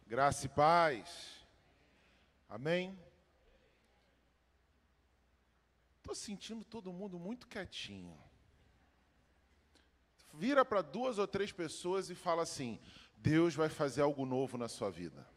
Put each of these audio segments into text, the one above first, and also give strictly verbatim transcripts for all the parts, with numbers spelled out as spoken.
Graça e paz. Amém? Estou sentindo todo mundo muito quietinho. Vira para duas ou três pessoas e fala assim: Deus vai fazer algo novo na sua vida.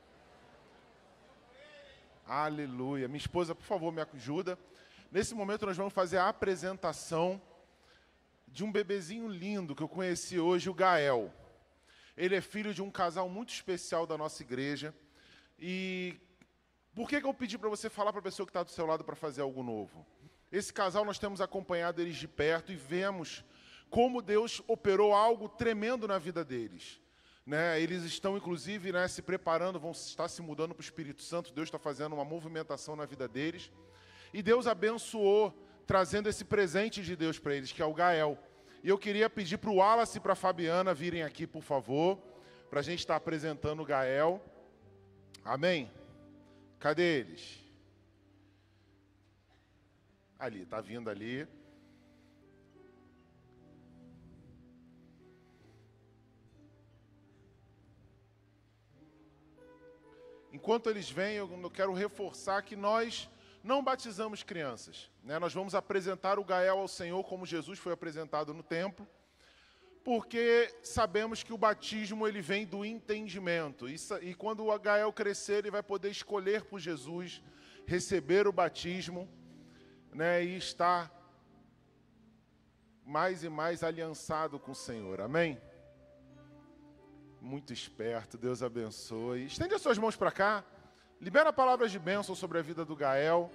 Aleluia. Minha esposa, por favor, me ajuda. Nesse momento nós vamos fazer a apresentação de um bebezinho lindo que eu conheci hoje, o Gael. Ele é filho de um casal muito especial da nossa igreja. E por que que eu pedi para você falar para a pessoa que está do seu lado para fazer algo novo? Esse casal, nós temos acompanhado eles de perto e vemos como Deus operou algo tremendo na vida deles. Né? Eles estão, inclusive, né, se preparando, vão estar se mudando para o Espírito Santo. Deus está fazendo uma movimentação na vida deles. E Deus abençoou, trazendo esse presente de Deus para eles, que é o Gael. E eu queria pedir para o Wallace e para a Fabiana virem aqui, por favor, para a gente estar apresentando o Gael. Amém? Cadê eles? Ali, está vindo ali. Enquanto eles vêm, eu quero reforçar que nós não batizamos crianças. Né? Nós vamos apresentar o Gael ao Senhor como Jesus foi apresentado no templo, porque sabemos que o batismo ele vem do entendimento. E, e quando o Gael crescer, ele vai poder escolher por Jesus, receber o batismo, né, e estar mais e mais aliançado com o Senhor. Amém? Muito esperto, Deus abençoe. Estende as suas mãos para cá. Libera palavras de bênção sobre a vida do Gael.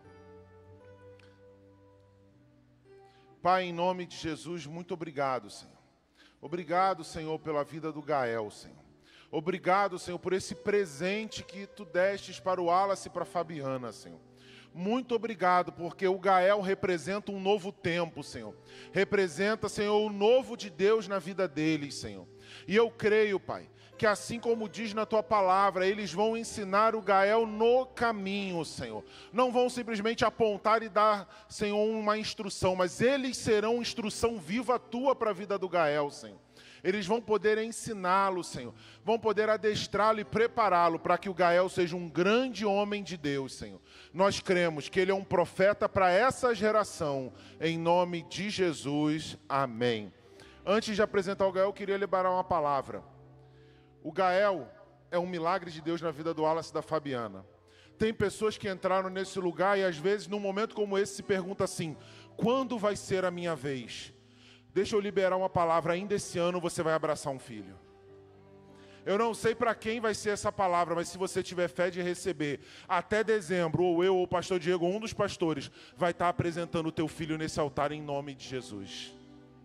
Pai, em nome de Jesus, muito obrigado, Senhor. Obrigado, Senhor, pela vida do Gael, Senhor. Obrigado, Senhor, por esse presente que Tu destes para o Wallace e para a Fabiana, Senhor. Muito obrigado, porque o Gael representa um novo tempo, Senhor. Representa, Senhor, o novo de Deus na vida deles, Senhor. E eu creio, Pai, que assim como diz na Tua palavra, eles vão ensinar o Gael no caminho, Senhor. Não vão simplesmente apontar e dar, Senhor, uma instrução, mas eles serão instrução viva Tua para a vida do Gael, Senhor. Eles vão poder ensiná-lo, Senhor. Vão poder adestrá-lo e prepará-lo para que o Gael seja um grande homem de Deus, Senhor. Nós cremos que ele é um profeta para essa geração. Em nome de Jesus. Amém. Antes de apresentar o Gael, eu queria liberar uma palavra. O Gael é um milagre de Deus na vida do Wallace e da Fabiana. Tem pessoas que entraram nesse lugar e às vezes, num momento como esse, se pergunta assim: quando vai ser a minha vez? Deixa eu liberar uma palavra, ainda esse ano você vai abraçar um filho. Eu não sei para quem vai ser essa palavra, mas se você tiver fé de receber, até dezembro, ou eu ou o pastor Diego, um dos pastores, vai estar apresentando o teu filho nesse altar em nome de Jesus.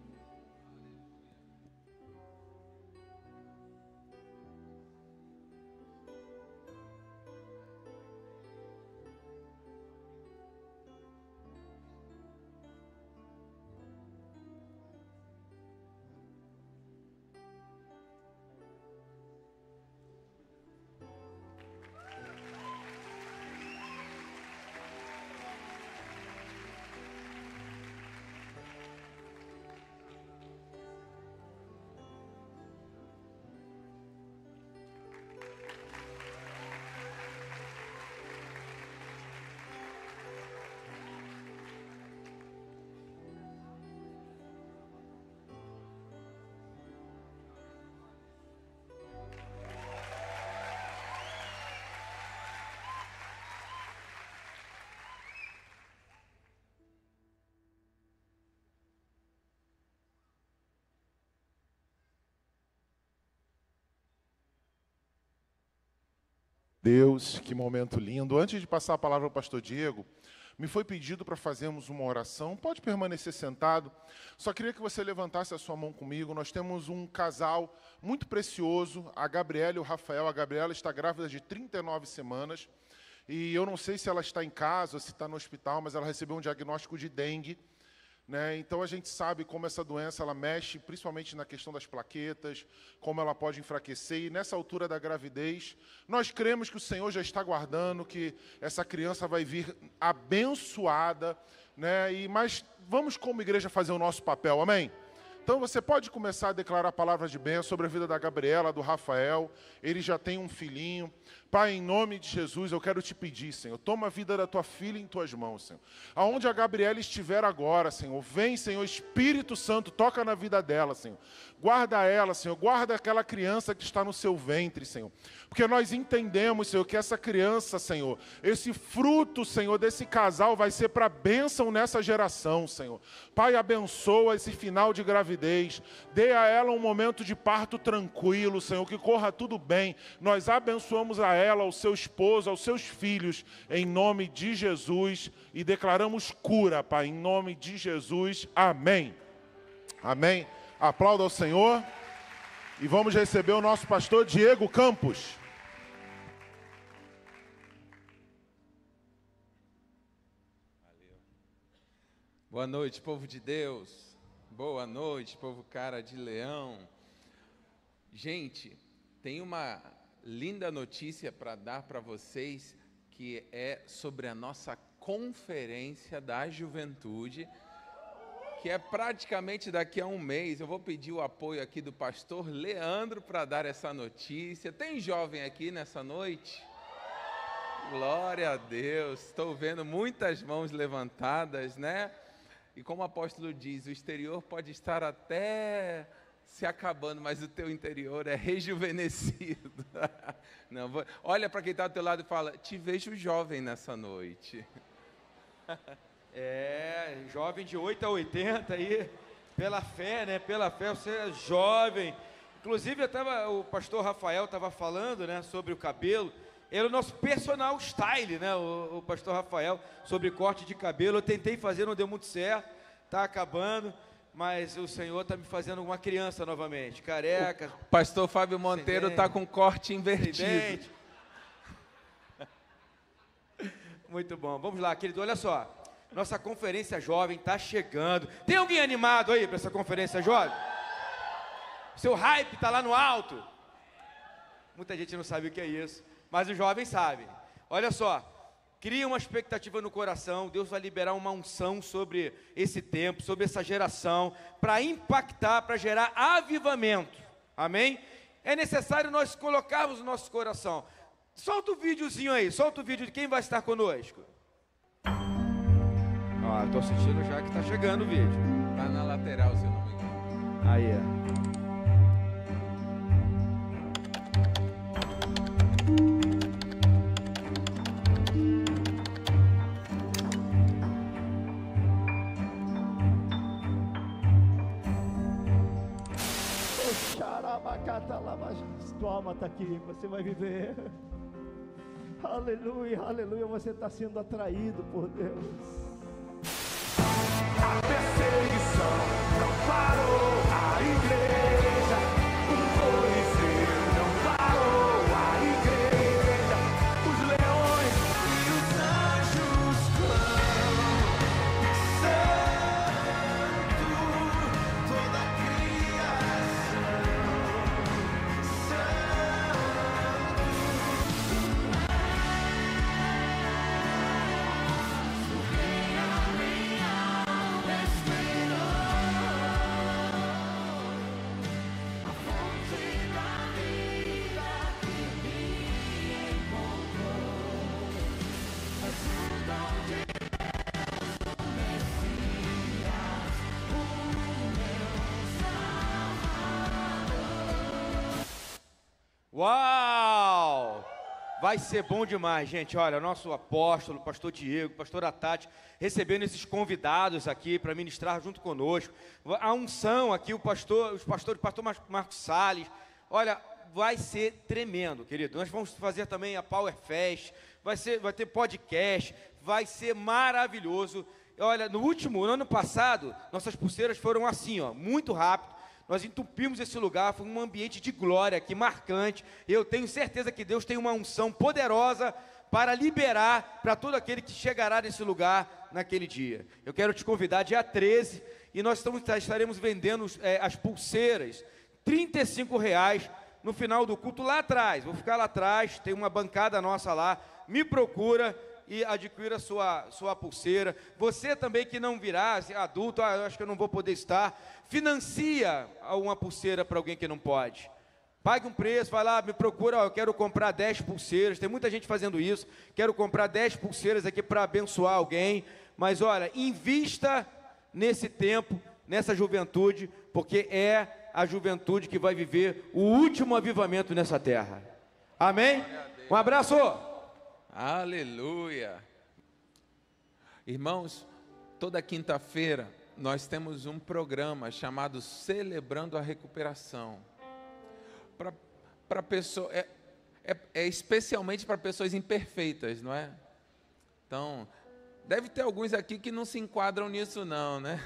Deus, que momento lindo. Antes de passar a palavra ao pastor Diego, me foi pedido para fazermos uma oração. Pode permanecer sentado. Só queria que você levantasse a sua mão comigo. Nós temos um casal muito precioso, a Gabriela e o Rafael. A Gabriela está grávida de trinta e nove semanas. E eu não sei se ela está em casa ou se está no hospital, mas ela recebeu um diagnóstico de dengue. Né? Então a gente sabe como essa doença ela mexe, principalmente na questão das plaquetas, como ela pode enfraquecer. E nessa altura da gravidez, nós cremos que o Senhor já está guardando, que essa criança vai vir abençoada. Né? E, mas vamos como igreja fazer o nosso papel, amém? Então você pode começar a declarar palavras de bênção sobre a vida da Gabriela, do Rafael. Ele já tem um filhinho. Pai, em nome de Jesus, eu quero te pedir, Senhor, toma a vida da tua filha em tuas mãos, Senhor. Aonde a Gabriela estiver agora, Senhor, vem, Senhor, Espírito Santo, toca na vida dela, Senhor. Guarda ela, Senhor, guarda aquela criança que está no seu ventre, Senhor. Porque nós entendemos, Senhor, que essa criança, Senhor, esse fruto, Senhor, desse casal vai ser para bênção nessa geração, Senhor. Pai, abençoa esse final de gravidez. Dê a ela um momento de parto tranquilo, Senhor, que corra tudo bem. Nós abençoamos a ela, ao seu esposo, aos seus filhos, em nome de Jesus, e declaramos cura, Pai, em nome de Jesus. Amém. Amém. Aplauda ao Senhor. E vamos receber o nosso pastor Diego Campos. Valeu. Boa noite, povo de Deus. Boa noite, povo cara de leão. Gente, tem uma linda notícia para dar para vocês, que é sobre a nossa conferência da juventude, que é praticamente daqui a um mês. Eu vou pedir o apoio aqui do pastor Leandro para dar essa notícia. Tem jovem aqui nessa noite? Glória a Deus, estou vendo muitas mãos levantadas, né? E como o apóstolo diz, o exterior pode estar até se acabando, mas o teu interior é rejuvenescido. Não, vou... Olha para quem está do teu lado e fala, te vejo jovem nessa noite. É, jovem de oito a oitenta aí, pela fé, né? Pela fé, você é jovem. Inclusive, eu tava, o pastor Rafael estava falando, né, sobre o cabelo. Ele é o nosso personal style, né? O, o pastor Rafael, sobre corte de cabelo. Eu tentei fazer, não deu muito certo, tá acabando, mas o Senhor está me fazendo uma criança novamente, careca. O pastor Fábio Monteiro está com corte invertido. Muito bom. Vamos lá, querido, olha só. Nossa conferência jovem está chegando. Tem alguém animado aí para essa conferência jovem? Seu hype está lá no alto. Muita gente não sabe o que é isso, mas os jovens sabem. Olha só, cria uma expectativa no coração. Deus vai liberar uma unção sobre esse tempo, sobre essa geração, para impactar, para gerar avivamento. Amém? É necessário nós colocarmos no nosso coração. Solta o videozinho aí, solta o vídeo de quem vai estar conosco. Ó, tô sentindo já que tá chegando o vídeo. Tá na lateral, se eu não me engano. Aí, é. Tua alma está aqui, você vai viver. Aleluia, aleluia, você está sendo atraído por Deus. A perseguição não parou, a igreja, o Coliseu não parou, a igreja, os leões e os anjos clamam, santo, toda a criação, santo. Uau! Vai ser bom demais, gente. Olha, nosso apóstolo, pastor Diego, pastora Tati, recebendo esses convidados aqui para ministrar junto conosco. A unção aqui, o pastor, os pastores, o pastor Marcos Salles. Olha, vai ser tremendo, querido. Nós vamos fazer também a Power Fest, vai ser, vai ter podcast, vai ser maravilhoso. Olha, no último, no ano passado, nossas pulseiras foram assim, ó, muito rápido. Nós entupimos esse lugar, foi um ambiente de glória aqui, marcante. Eu tenho certeza que Deus tem uma unção poderosa para liberar para todo aquele que chegará nesse lugar naquele dia. Eu quero te convidar dia treze, e nós estamos, estaremos vendendo é, as pulseiras, trinta e cinco reais, no final do culto, lá atrás. Vou ficar lá atrás, tem uma bancada nossa lá, me procura, e adquira sua, sua pulseira. Você também que não virá, se é adulto, ah, eu acho que eu não vou poder estar, financia uma pulseira para alguém que não pode. Pague um preço, vai lá, me procura, ó, eu quero comprar dez pulseiras, tem muita gente fazendo isso, quero comprar dez pulseiras aqui para abençoar alguém, mas olha, invista nesse tempo, nessa juventude, porque é a juventude que vai viver o último avivamento nessa terra. Amém? Um abraço! Aleluia! Irmãos, toda quinta-feira nós temos um programa chamado Celebrando a Recuperação. Para pessoa, é, é, é especialmente para pessoas imperfeitas, não é? Então, deve ter alguns aqui que não se enquadram nisso não, né?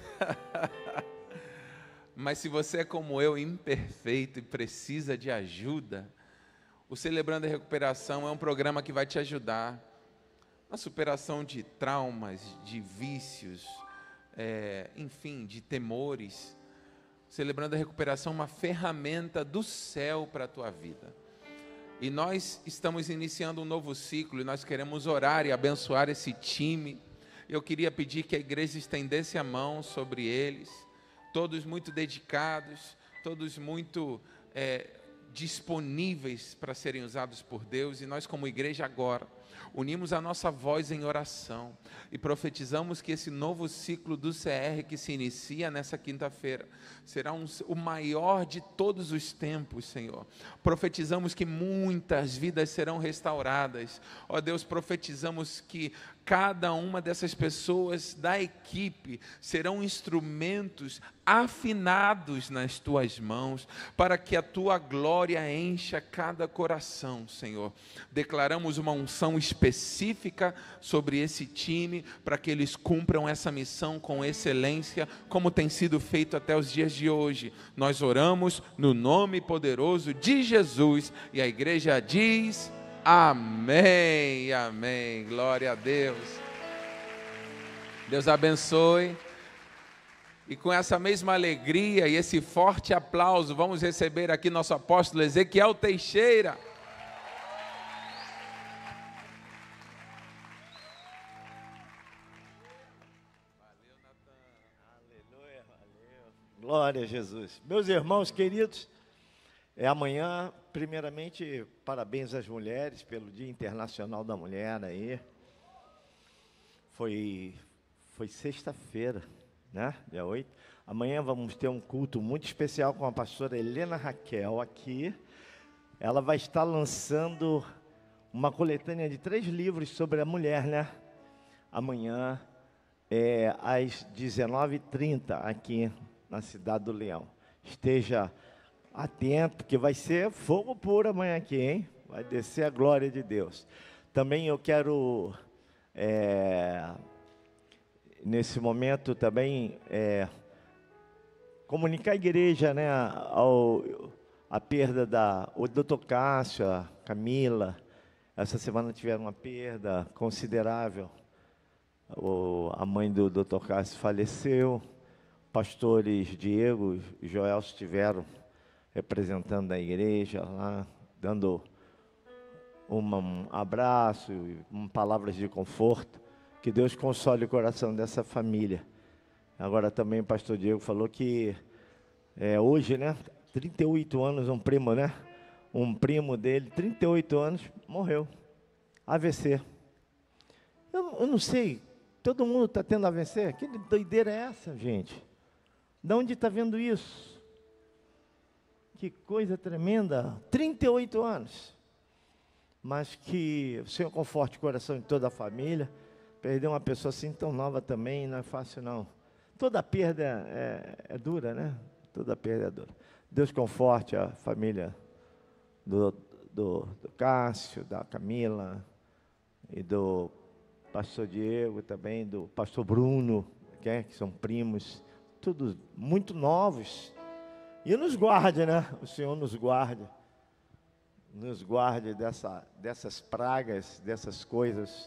Mas se você é como eu, imperfeito e precisa de ajuda, o Celebrando a Recuperação é um programa que vai te ajudar na superação de traumas, de vícios, é, enfim, de temores. Celebrando a Recuperação é uma ferramenta do céu para a tua vida. E nós estamos iniciando um novo ciclo e nós queremos orar e abençoar esse time. Eu queria pedir que a igreja estendesse a mão sobre eles, todos muito dedicados, todos muito é, disponíveis para serem usados por Deus. E nós, como igreja, agora unimos a nossa voz em oração e profetizamos que esse novo ciclo do C R que se inicia nessa quinta-feira será um, o maior de todos os tempos, Senhor. Profetizamos que muitas vidas serão restauradas. Ó Deus, profetizamos que cada uma dessas pessoas da equipe serão instrumentos afinados nas tuas mãos, para que a tua glória encha cada coração, Senhor. Declaramos uma unção específica sobre esse time, para que eles cumpram essa missão com excelência, como tem sido feito até os dias de hoje. Nós oramos no nome poderoso de Jesus, e a igreja diz: amém, amém, glória a Deus. Deus abençoe. E com essa mesma alegria e esse forte aplauso, vamos receber aqui nosso apóstolo Ezequiel Teixeira. Valeu, Natan. Aleluia, valeu. Glória a Jesus. Meus irmãos queridos, é amanhã, primeiramente, parabéns às mulheres pelo Dia Internacional da Mulher aí. Foi, foi sexta-feira, né? Dia oito. Amanhã vamos ter um culto muito especial com a pastora Helena Raquel aqui. Ela vai estar lançando uma coletânea de três livros sobre a mulher, né? Amanhã, é, às dezenove e trinta, aqui na Cidade do Leão. Esteja atento, que vai ser fogo puro amanhã aqui, hein? Vai descer a glória de Deus. Também eu quero, é, nesse momento também, é, comunicar à igreja, né, ao, a perda da, o doutor Cássio, a Camila, essa semana tiveram uma perda considerável. O, a mãe do doutor Cássio faleceu, pastores Diego e Joel estiveram representando a igreja lá, dando uma, um abraço, um, palavras de conforto. Que Deus console o coração dessa família. Agora também o pastor Diego falou que é, hoje, né, trinta e oito anos, um primo, né, um primo dele, trinta e oito anos, morreu, A V C. Eu, eu não sei, todo mundo está tendo A V C? Que doideira é essa, gente? De onde está vendo isso? Que coisa tremenda, trinta e oito anos. Mas que o Senhor conforte o coração de toda a família. Perder uma pessoa assim tão nova também não é fácil, não. Toda perda é, é dura, né? Toda perda é dura. Deus conforte a família do, do, do Cássio, da Camila, e do pastor Diego também, do pastor Bruno, que, é, que são primos, todos muito novos. E nos guarde, né? O Senhor nos guarde. Nos guarde dessa, dessas pragas, dessas coisas.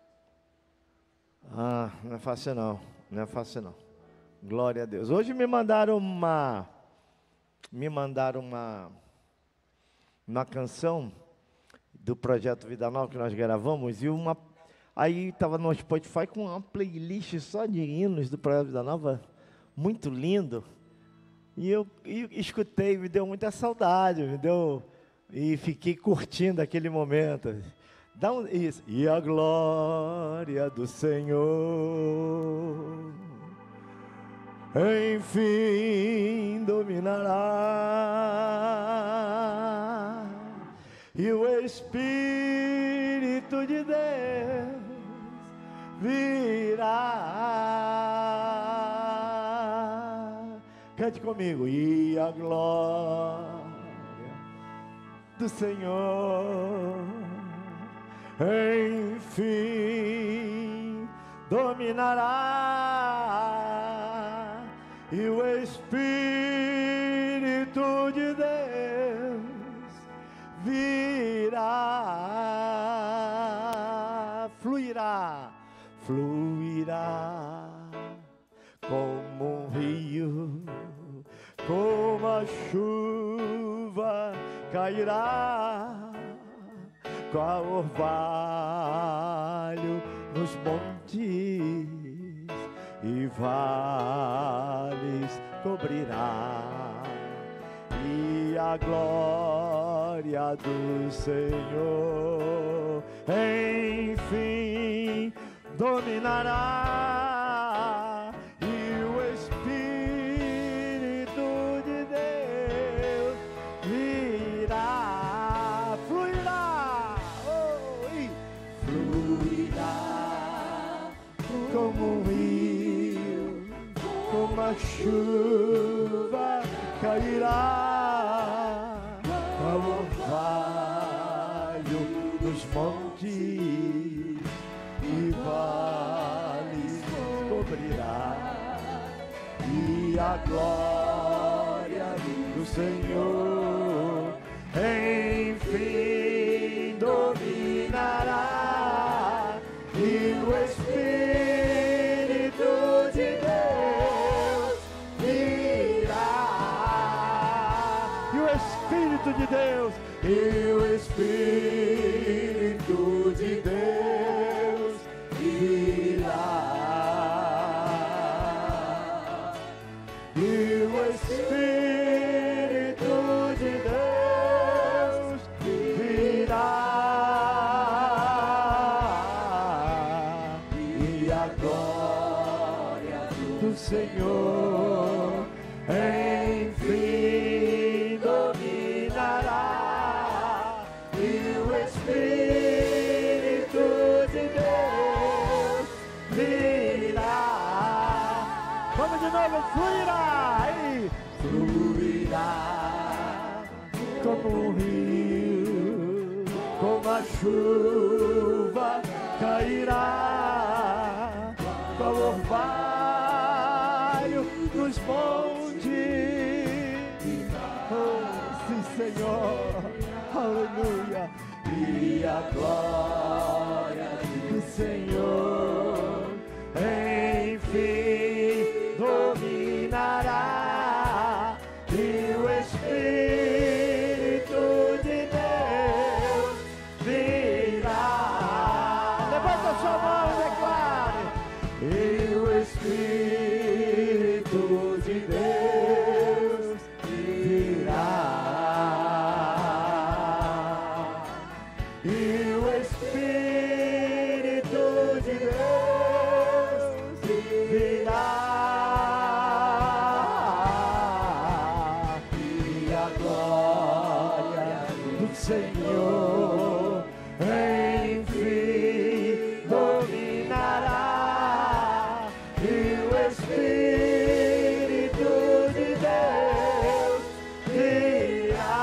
Ah, não é fácil não, não é fácil não. Glória a Deus. Hoje me mandaram uma, me mandaram uma, uma canção do Projeto Vida Nova que nós gravamos, e uma, Aí estava no Spotify com uma playlist só de hinos do Projeto Vida Nova, muito lindo. E eu, e escutei, me deu muita saudade, me deu, e fiquei curtindo aquele momento. Dá um, isso. E a glória do Senhor, enfim, dominará, e o Espírito de Deus virá. Cante comigo. E a glória do Senhor, enfim, dominará, e o Espírito de Deus virá, fluirá, fluirá como um rio, como a chuva cairá, qual orvalho nos montes e vales cobrirá, e a glória do Senhor enfim dominará, e o Espírito de Deus virá, fluirá, oh, e fluirá como um rio, como a chuva cairá, ao orvalho dos montes e vales cobrirá, e a glória do Senhor enfim dominará, e o Espírito de Deus virá, e o Espírito de Deus, e o Espírito de Deus virá, e o Espírito de Deus virá, e a glória do Senhor enfim dominará, e o Espírito de Deus virá. Vamos de novo, fluirá, e fluirá como um rio, como a chuva cairá, qual orvalho nos montes. Oh, sim, Senhor, aleluia. E a glória do Senhor enfim dominará, e o Espírito de Deus virá. Levanta sua mão e declare: e o Espírito de Deus virá, e o Espírito de Deus virá, e a glória do Senhor enfim dominará, e o Espírito de Deus virá.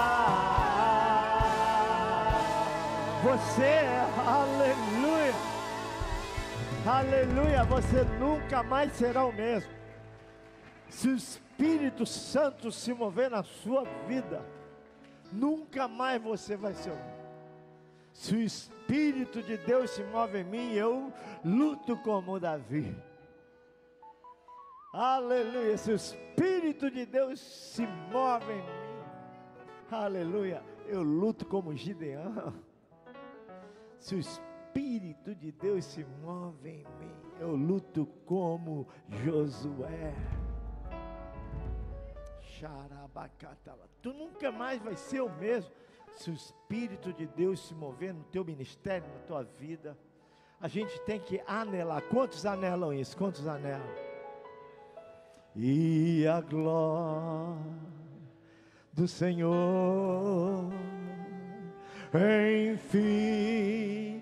Você, aleluia, aleluia, você nunca mais será o mesmo. Se o Espírito Santo se mover na sua vida, nunca mais você vai ser o mesmo. Se o Espírito de Deus se move em mim, eu luto como Davi. Aleluia. Se o Espírito de Deus se move em mim, aleluia, eu luto como Gideão. Se o Espírito Espírito de Deus se move em mim. Eu luto como Josué. Xarabacatala. Tu nunca mais vai ser o mesmo se o Espírito de Deus se mover no teu ministério, na tua vida. A gente tem que anelar. Quantos anelam isso? Quantos anelam? E a glória do Senhor enfim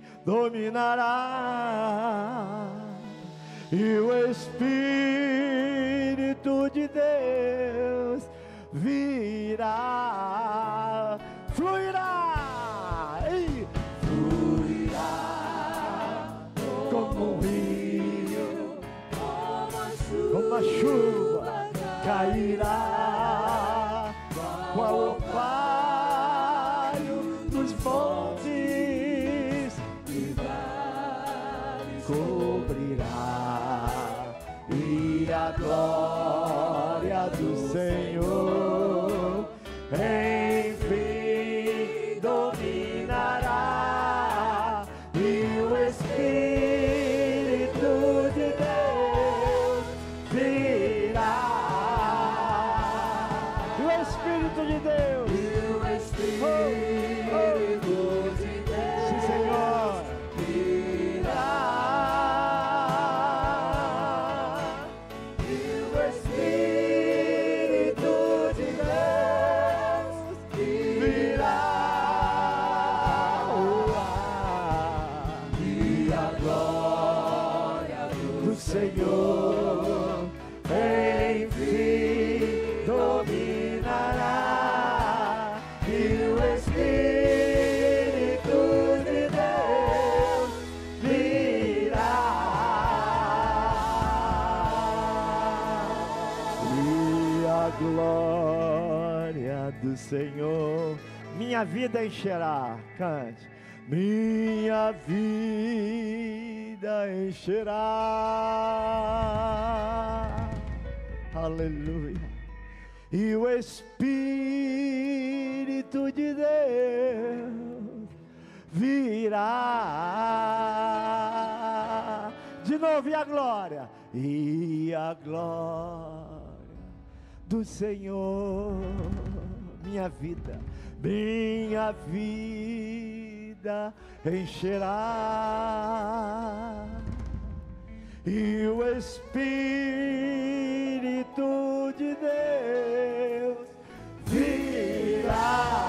dominará, e o Espírito de Deus virá, fluirá, ei, fluirá como um rio, como a chuva cairá, qual o orvalho dos montes e vales cobrirá, e a glória do Senhor enfim dominará, e o Espírito de Deus virá, e o Espírito de Deus, e o Espírito oh, oh. de Deus, sim, Senhor, virá, e o Espírito de Deus virá, e a glória do Senhor enfim dominará, e o Espírito de Deus virá, e a glória do Senhor minha vida encherá. Cante. Minha vida encherá, aleluia, e o Espírito de Deus virá, de novo, e a glória, e a glória do Senhor, minha vida, minha vida encherá, e o Espírito de Deus virá.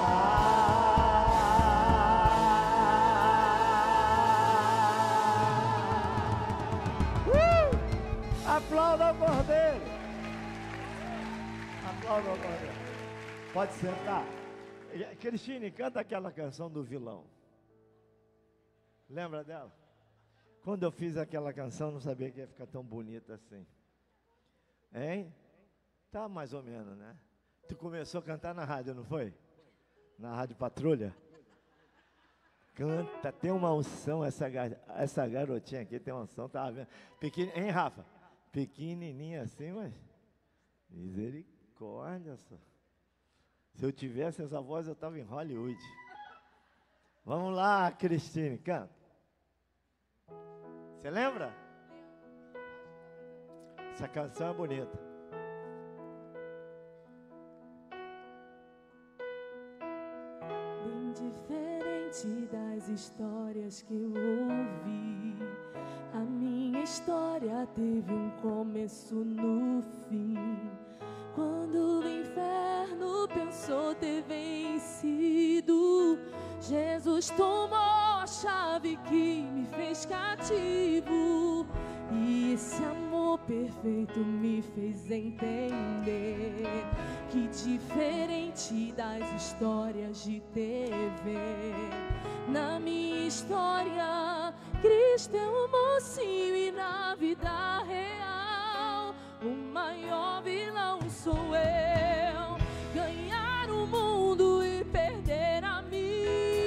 Uh! Aplauda o Cordeiro. Aplauda o Cordeiro. Pode sentar. Cristine, canta aquela canção do vilão. Lembra dela? Quando eu fiz aquela canção, não sabia que ia ficar tão bonita assim. Hein? Tá mais ou menos, né? Tu começou a cantar na rádio, não foi? Na Rádio Patrulha? Canta, tem uma unção, essa, essa garotinha aqui tem uma unção, tava vendo? Pequen... Hein, Rafa? Pequenininha assim, mas... Misericórdia só. Se eu tivesse essa voz, eu estava em Hollywood. Vamos lá, Cristine, canta. Você lembra? Essa canção é bonita. Bem diferente das histórias que eu ouvi, a minha história teve um começo no fim. Quando o inferno pensou ter vencido, Jesus tomou a chave que me fez cativo, e esse amor perfeito me fez entender que, diferente das histórias de T V, na minha história Cristo é um mocinho, e na vida real o maior vilão sou eu. Ganhar o mundo e perder a mim,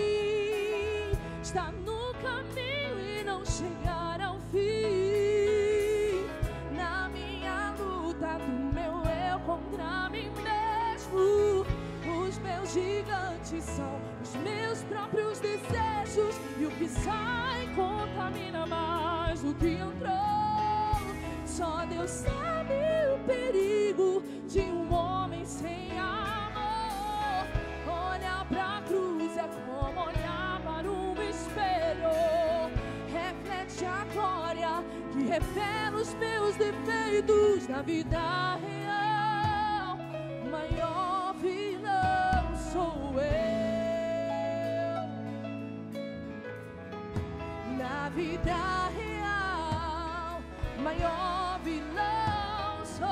estar no caminho e não chegar ao fim. Na minha luta do meu eu contra mim mesmo, os meus gigantes são os meus próprios desejos, e o que sai contamina mais do que entrou. Só Deus sabe o perigo de um homem sem amor. Olhar pra cruz é como olhar para um espelho. Reflete a glória que revela os meus defeitos na vida real. Maior vilão sou eu. Na vida real, maior vilão sou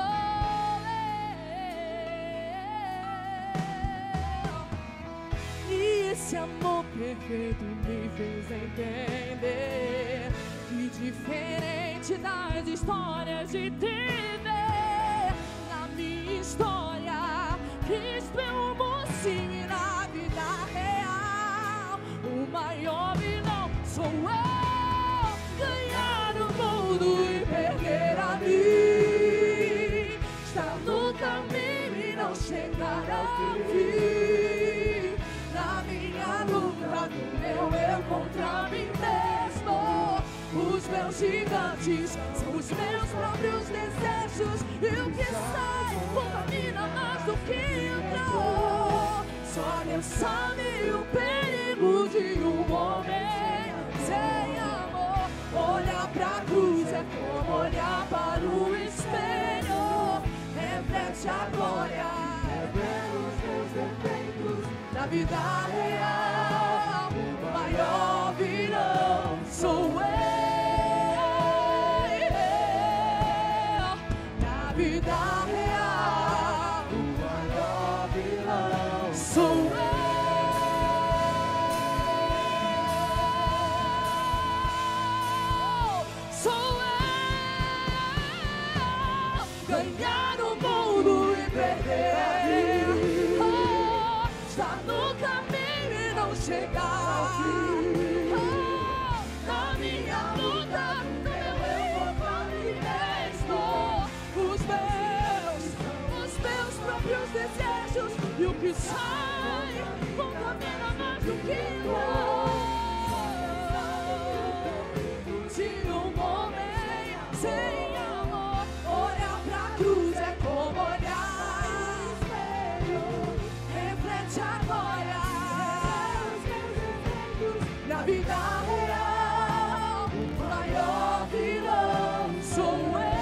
eu. E esse amor perfeito me fez entender que diferente das histórias de T V, na minha história, Cristo é o mocinho e na vida real, o maior vilão sou eu. Ganhar o mundo e perder a mim, estar no caminho e não chegar ao fim. Na minha luta, no meu eu contra mim mesmo, os meus gigantes são os meus próprios desejos, e o que sai contamina mais do que entrou. Só Deus sabe o perigo de um homem sem amor. Olhar pra cruz é como olhar para o espelho. Reflete a glória, revela os meus defeitos na vida real. O maior vilão sou eu. Na vida real, o maior vilão sou eu. Sou eu. Ganhar o mundo e perder a mim, oh, estar no caminho e não chegar ao fim. Oh, na minha luta, no meu eu contra mim mesmo, os meus, os meus próprios desejos, e o que sai contamina mais do que não. De um homem sem amor, olhar pra cruz é como olhar no espelho. Reflete a glória, na vida real, o maior vilão sou eu.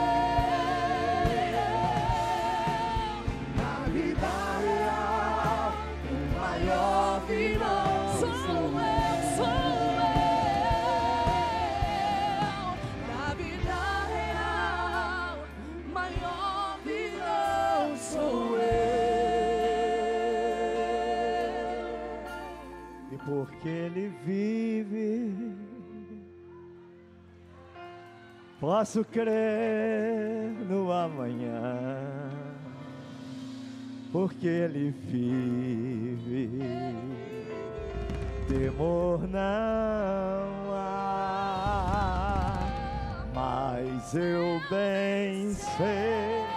Na vida real, o maior vilão sou eu, sou eu. Na vida real, maior vilão sou eu. E porque Ele vive, posso crer no amanhã. Porque Ele vive, temor não há. Mas eu bem sei,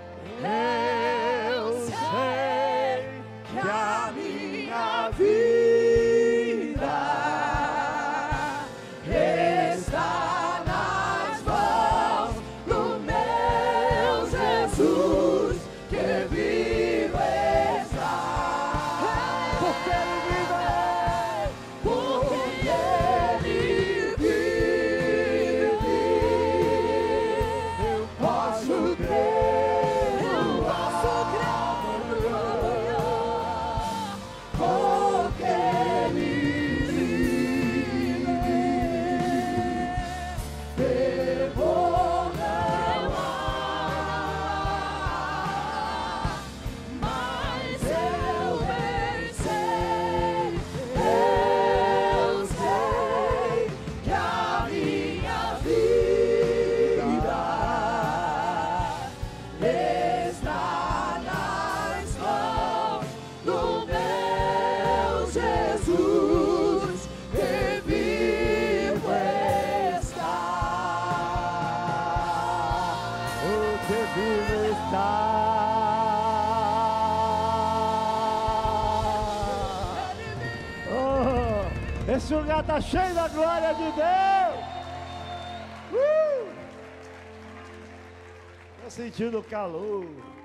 eu sei que a minha vida está nas mãos do meu Jesus, que vive está. Porque Ele vive, porque Ele vive, eu posso crer no Esse lugar está cheio da glória de Deus. Uh! Estou sentindo o calor.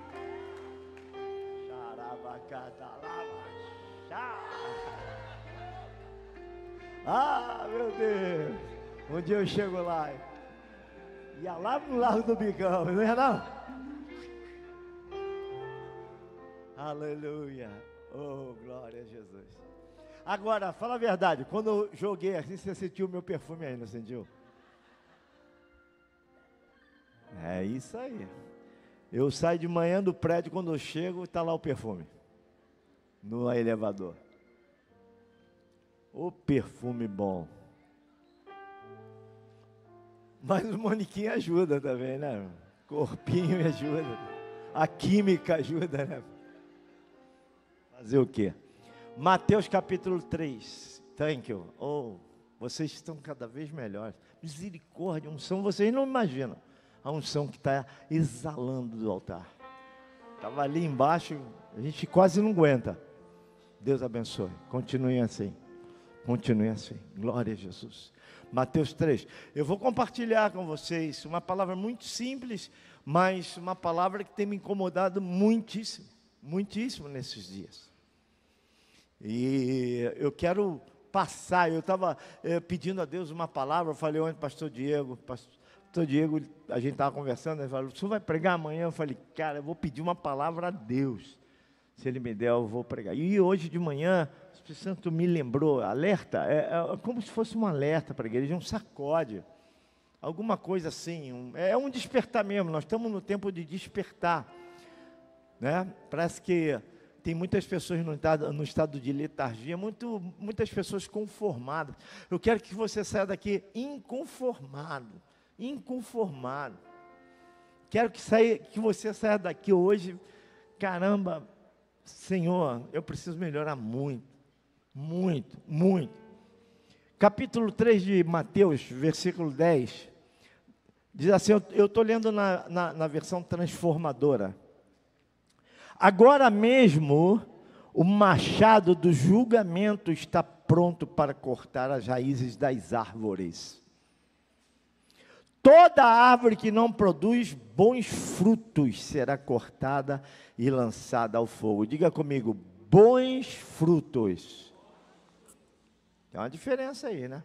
Ah, meu Deus. Um dia eu chego lá. Ia lá no Largo do Bigão, não é não? Aleluia. Oh, glória a Jesus. Agora, fala a verdade. Quando eu joguei assim, você sentiu o meu perfume aí, não sentiu? É isso aí. Eu saio de manhã do prédio, quando eu chego, está lá o perfume. No elevador. O perfume bom. Mas o manequim ajuda também, né? Corpinho ajuda. A química ajuda, né? Fazer o quê? Mateus capítulo três. Thank you. Oh, vocês estão cada vez melhores. Misericórdia, unção, vocês não imaginam. A unção que está exalando do altar. Estava ali embaixo, a gente quase não aguenta. Deus abençoe. Continue assim. Continue assim. Glória a Jesus. Mateus três. Eu vou compartilhar com vocês uma palavra muito simples, mas uma palavra que tem me incomodado muitíssimo, muitíssimo nesses dias. E eu quero passar, eu estava eh, pedindo a Deus uma palavra, eu falei ontem, pastor Diego, pastor Diego, a gente estava conversando, ele falou, o senhor vai pregar amanhã? Eu falei, cara, eu vou pedir uma palavra a Deus. Se ele me der, eu vou pregar. E hoje de manhã, o Espírito Santo me lembrou, alerta, é, é como se fosse um alerta para a igreja, um sacode, alguma coisa assim, um, é um despertar mesmo, nós estamos no tempo de despertar, né? Parece que tem muitas pessoas no estado, no estado de letargia, muito, muitas pessoas conformadas. Eu quero que você saia daqui inconformado, inconformado. Quero que, saia, que você saia daqui hoje, caramba, Senhor, eu preciso melhorar muito, muito, muito. Capítulo três de Mateus, versículo dez, diz assim, eu estou lendo na, na, na versão transformadora. Agora mesmo, o machado do julgamento está pronto para cortar as raízes das árvores. Toda árvore que não produz bons frutos será cortada e lançada ao fogo. Diga comigo, bons frutos. Tem uma diferença aí, né?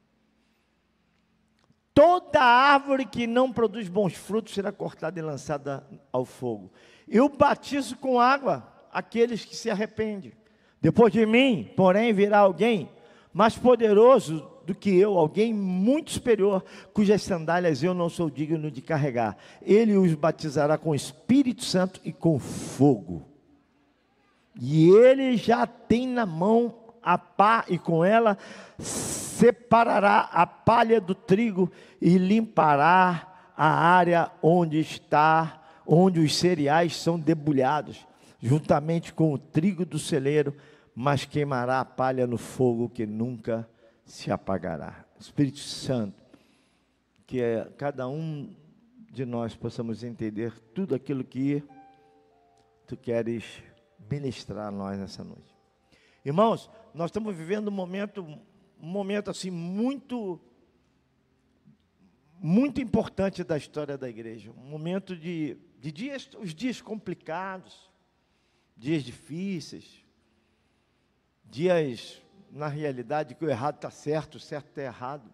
Toda árvore que não produz bons frutos será cortada e lançada ao fogo. Eu batizo com água aqueles que se arrependem. Depois de mim, porém, virá alguém mais poderoso do que eu, alguém muito superior, cujas sandálias eu não sou digno de carregar. Ele os batizará com o Espírito Santo e com fogo. E ele já tem na mão a pá, e com ela separará a palha do trigo e limpará a área onde está, onde os cereais são debulhados, juntamente com o trigo do celeiro, mas queimará a palha no fogo que nunca se apagará. Espírito Santo, que é, cada um de nós possamos entender tudo aquilo que Tu queres ministrar a nós nessa noite. Irmãos, nós estamos vivendo um momento, um momento assim muito, muito importante da história da igreja. Um momento de, de dias, os dias complicados, dias difíceis, dias, na realidade, que o errado está certo, o certo está errado.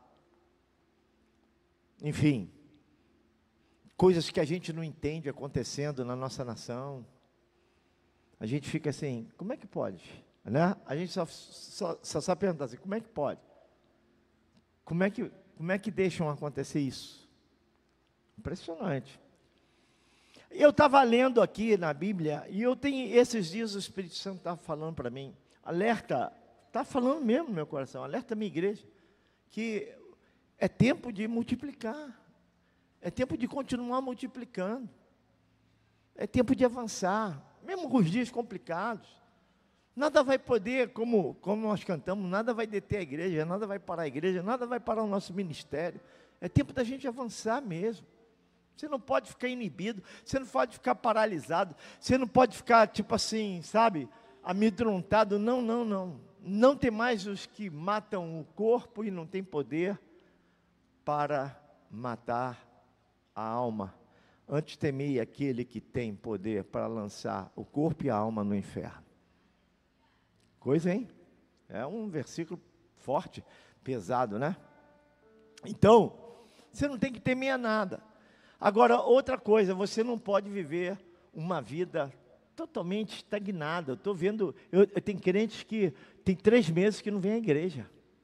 Enfim, coisas que a gente não entende acontecendo na nossa nação. A gente fica assim, como é que pode? Né? A gente só, só, só sabe perguntar assim, como é que pode? Como é que, como é que deixam acontecer isso? Impressionante. Eu estava lendo aqui na Bíblia, e eu tenho, esses dias o Espírito Santo estava falando para mim, alerta, está falando mesmo no meu coração, alerta a minha igreja, que é tempo de multiplicar, é tempo de continuar multiplicando, é tempo de avançar, mesmo com os dias complicados. Nada vai poder, como, como nós cantamos, nada vai deter a igreja, nada vai parar a igreja, nada vai parar o nosso ministério. É tempo da gente avançar mesmo. Você não pode ficar inibido, você não pode ficar paralisado, você não pode ficar, tipo assim, sabe, amedrontado. Não, não, não. não tem mais os que matam o corpo e não tem poder para matar a alma. Antes temei aquele que tem poder para lançar o corpo e a alma no inferno. Coisa, hein? É um versículo forte, pesado, né? Então, você não tem que temer a nada. Agora, outra coisa, você não pode viver uma vida totalmente estagnada. Eu estou vendo, eu, eu tenho crentes que tem três meses que não vem à igreja.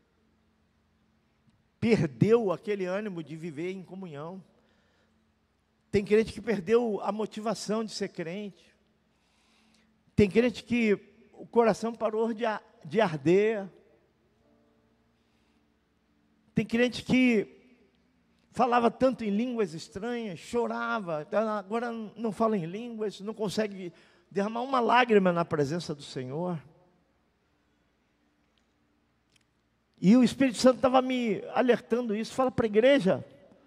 Perdeu aquele ânimo de viver em comunhão. Tem crente que perdeu a motivação de ser crente. Tem crente que o coração parou de, de arder. Tem crente que falava tanto em línguas estranhas, chorava, agora não fala em línguas, não consegue derramar uma lágrima na presença do Senhor. E o Espírito Santo estava me alertando isso. Fala para a igreja.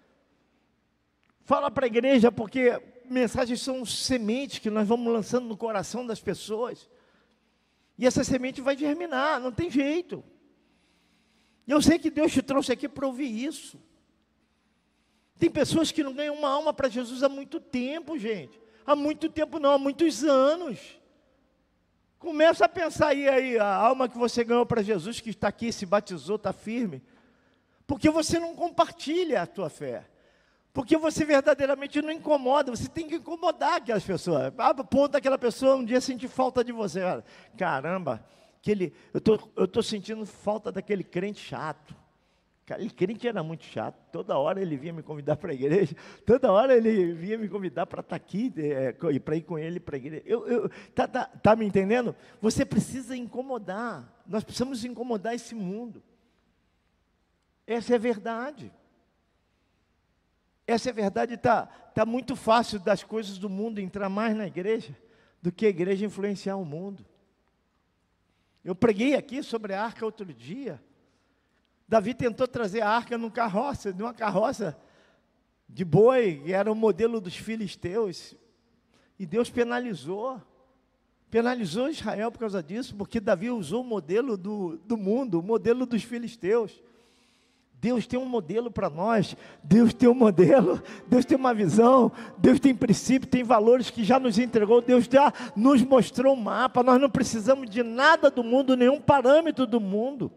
Fala para a igreja, porque mensagens são sementes que nós vamos lançando no coração das pessoas. E essa semente vai germinar, não tem jeito. E eu sei que Deus te trouxe aqui para ouvir isso. Tem pessoas que não ganham uma alma para Jesus há muito tempo, gente. Há muito tempo não, há muitos anos. Começa a pensar aí, aí a alma que você ganhou para Jesus, que está aqui, se batizou, está firme. Porque você não compartilha a tua fé. Porque você verdadeiramente não incomoda, você tem que incomodar aquelas pessoas. A ponto daquela pessoa um dia sentir falta de você. Caramba, aquele, eu tô, eu tô sentindo falta daquele crente chato. Aquele crente era muito chato, toda hora ele vinha me convidar para a igreja, toda hora ele vinha me convidar para estar aqui, é, para ir com ele para a igreja. Eu, eu, tá, tá, tá me entendendo? Você precisa incomodar, nós precisamos incomodar esse mundo. Essa é a verdade. Essa é a verdade, está tá muito fácil das coisas do mundo entrar mais na igreja do que a igreja influenciar o mundo. Eu preguei aqui sobre a arca outro dia. Davi tentou trazer a arca numa carroça, numa carroça de boi, que era o modelo dos filisteus, e Deus penalizou, penalizou Israel por causa disso, porque Davi usou o modelo do, do mundo, o modelo dos filisteus. Deus tem um modelo para nós, Deus tem um modelo, Deus tem uma visão, Deus tem princípio, tem valores que já nos entregou, Deus já nos mostrou um mapa, nós não precisamos de nada do mundo, nenhum parâmetro do mundo.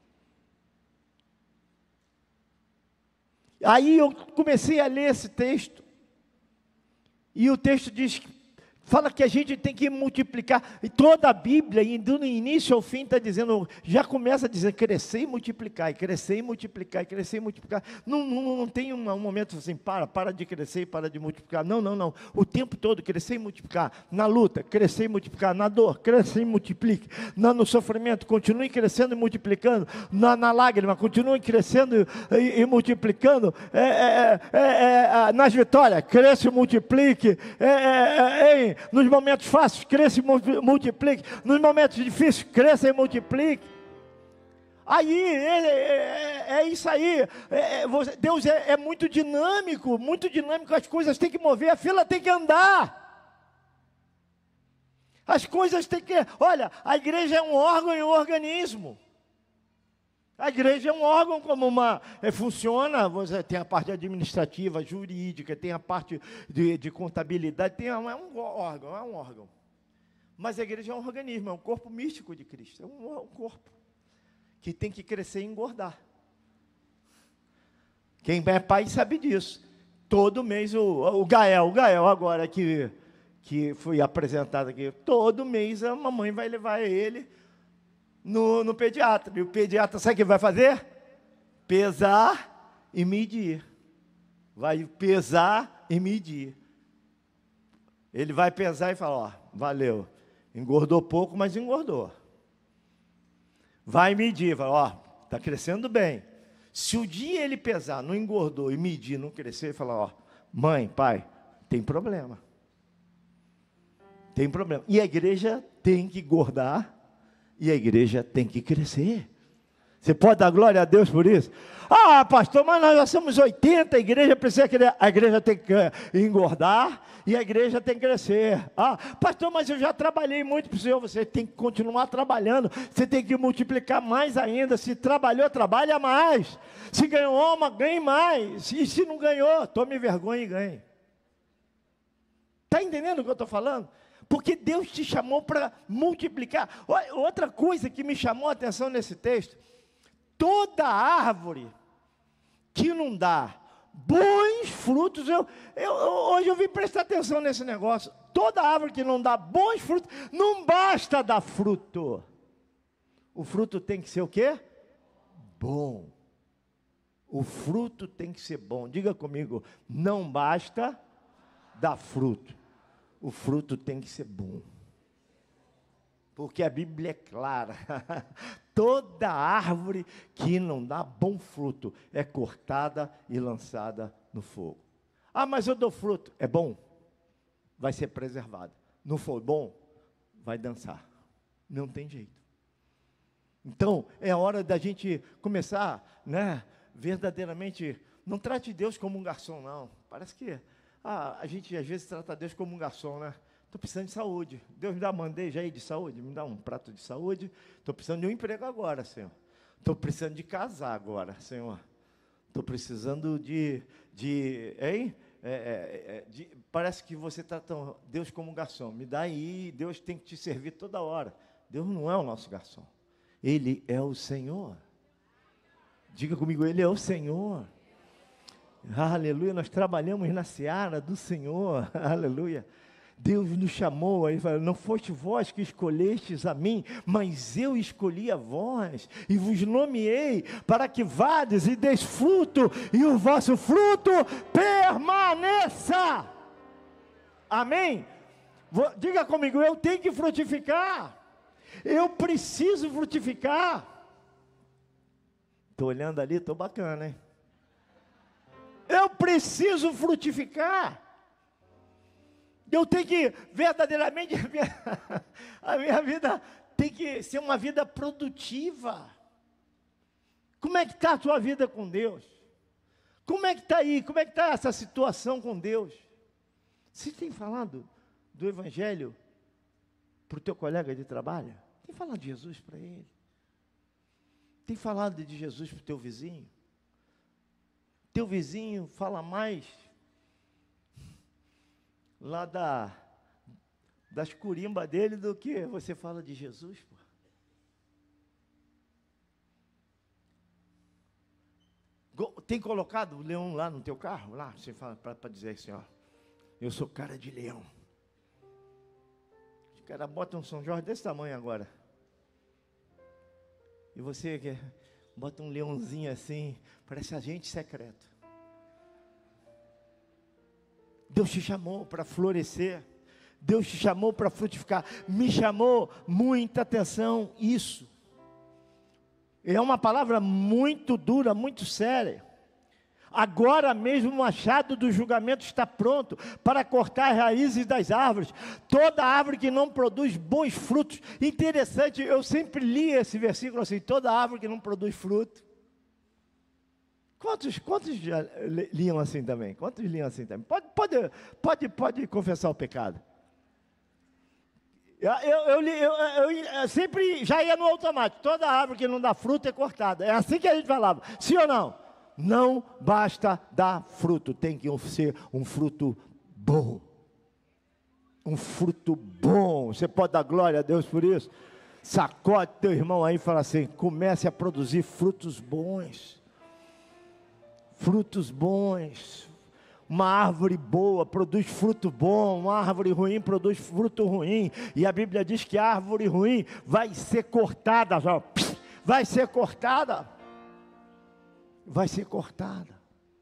Aí eu comecei a ler esse texto, e o texto diz, fala que a gente tem que multiplicar, e toda a Bíblia, do início ao fim, está dizendo, já começa a dizer, crescer e multiplicar, e crescer e multiplicar, e crescer e multiplicar, não, não, não tem um, um momento assim, para, para de crescer e para de multiplicar, não, não, não, o tempo todo, crescer e multiplicar, na luta, crescer e multiplicar, na dor, crescer e multiplique, na, no sofrimento, continue crescendo e multiplicando, na, na lágrima, continue crescendo e, e multiplicando, é, é, é, é, nas vitórias, cresça e multiplique, é, é, é, nos momentos fáceis, cresça e multiplique. Nos momentos difíceis, cresça e multiplique. Aí, é, é, é isso aí. É, você, Deus é, é muito dinâmico, muito dinâmico. As coisas têm que mover, a fila tem que andar. As coisas têm que... Olha, a igreja é um órgão e um organismo. A igreja é um órgão como uma... É, funciona, você tem a parte administrativa, jurídica, tem a parte de, de contabilidade, tem, é um órgão, é um órgão. Mas a igreja é um organismo, é um corpo místico de Cristo, é um, um corpo que tem que crescer e engordar. Quem é pai sabe disso. Todo mês, o, o Gael, o Gael agora que, que foi apresentado aqui, todo mês a mamãe vai levar ele... No, no pediatra, e o pediatra sabe o que vai fazer? Pesar e medir. Vai pesar e medir. Ele vai pesar e falar, ó, valeu, engordou pouco, mas engordou. Vai medir, vai, ó, está crescendo bem. Se o dia ele pesar, não engordou e medir, não crescer, ele fala, ó, mãe, pai, tem problema. Tem problema. E a igreja tem que engordar. E a igreja tem que crescer. Você pode dar glória a Deus por isso? Ah, pastor, mas nós já somos oitenta, a igreja precisa crescer. A igreja tem que engordar e a igreja tem que crescer. Ah, pastor, mas eu já trabalhei muito para o Senhor. Você tem que continuar trabalhando. Você tem que multiplicar mais ainda. Se trabalhou, trabalha mais. Se ganhou alma, ganhe mais. E se não ganhou, tome vergonha e ganhe. Está entendendo o que eu estou falando? Porque Deus te chamou para multiplicar. Outra coisa que me chamou a atenção nesse texto: toda árvore que não dá bons frutos, eu, eu, hoje eu vim prestar atenção nesse negócio. Toda árvore que não dá bons frutos, não basta dar fruto. O fruto tem que ser o quê? Bom. O fruto tem que ser bom. Diga comigo, não basta dar fruto. O fruto tem que ser bom. Porque a Bíblia é clara. Toda árvore que não dá bom fruto é cortada e lançada no fogo. Ah, mas eu dou fruto. É bom? Vai ser preservado. Não foi bom? Vai dançar. Não tem jeito. Então, é hora da gente começar, né, verdadeiramente, não trate Deus como um garçom, não. Parece que ah, a gente às vezes trata Deus como um garçom, né? Estou precisando de saúde. Deus me dá bandeja aí de saúde, me dá um prato de saúde. Estou precisando de um emprego agora, Senhor. Estou precisando de casar agora, Senhor. Estou precisando de, de hein? É, é, é, de, parece que você trata Deus como um garçom. Me dá aí, Deus tem que te servir toda hora. Deus não é o nosso garçom. Ele é o Senhor. Diga comigo, Ele é o Senhor. Aleluia, nós trabalhamos na seara do Senhor. Aleluia. Deus nos chamou, aí falou, não foste vós que escolhestes a mim, mas eu escolhi a vós, e vos nomeei para que vades e deis fruto, e o vosso fruto permaneça. Amém? Vou, diga comigo, eu tenho que frutificar, eu preciso frutificar. Estou olhando ali, estou bacana, hein? Eu preciso frutificar. Eu tenho que, verdadeiramente, a minha, a minha vida tem que ser uma vida produtiva. Como é que está a tua vida com Deus? Como é que está aí? Como é que está essa situação com Deus? Você tem falado do Evangelho para o teu colega de trabalho? Tem falado de Jesus para ele? Tem falado de Jesus para o teu vizinho? Teu vizinho fala mais lá da, das curimbas dele do que você fala de Jesus, pô. Tem colocado o leão lá no teu carro? Lá, você fala para dizer assim, ó, eu sou cara de leão. Os caras botam um São Jorge desse tamanho agora. E você que bota um leãozinho assim, parece agente secreto. Deus te chamou para florescer. Deus te chamou para frutificar. Me chamou muita atenção isso. É uma palavra muito dura, muito séria. Agora mesmo o machado do julgamento está pronto para cortar as raízes das árvores. Toda árvore que não produz bons frutos. Interessante, eu sempre li esse versículo assim, toda árvore que não produz fruto. Quantos, quantos já liam assim também? Quantos liam assim também? Pode, pode, pode, pode confessar o pecado. Eu, eu, eu, eu, eu, eu sempre já ia no automático. Toda árvore que não dá fruto é cortada. É assim que a gente falava. Sim ou não? Não basta dar fruto. Tem que ser um fruto bom. Um fruto bom. Você pode dar glória a Deus por isso? Sacode teu irmão aí e fala assim, comece a produzir frutos bons. Frutos bons. Uma árvore boa produz fruto bom, uma árvore ruim produz fruto ruim. E a Bíblia diz que a árvore ruim vai ser cortada, ó, vai ser cortada. Vai ser cortada.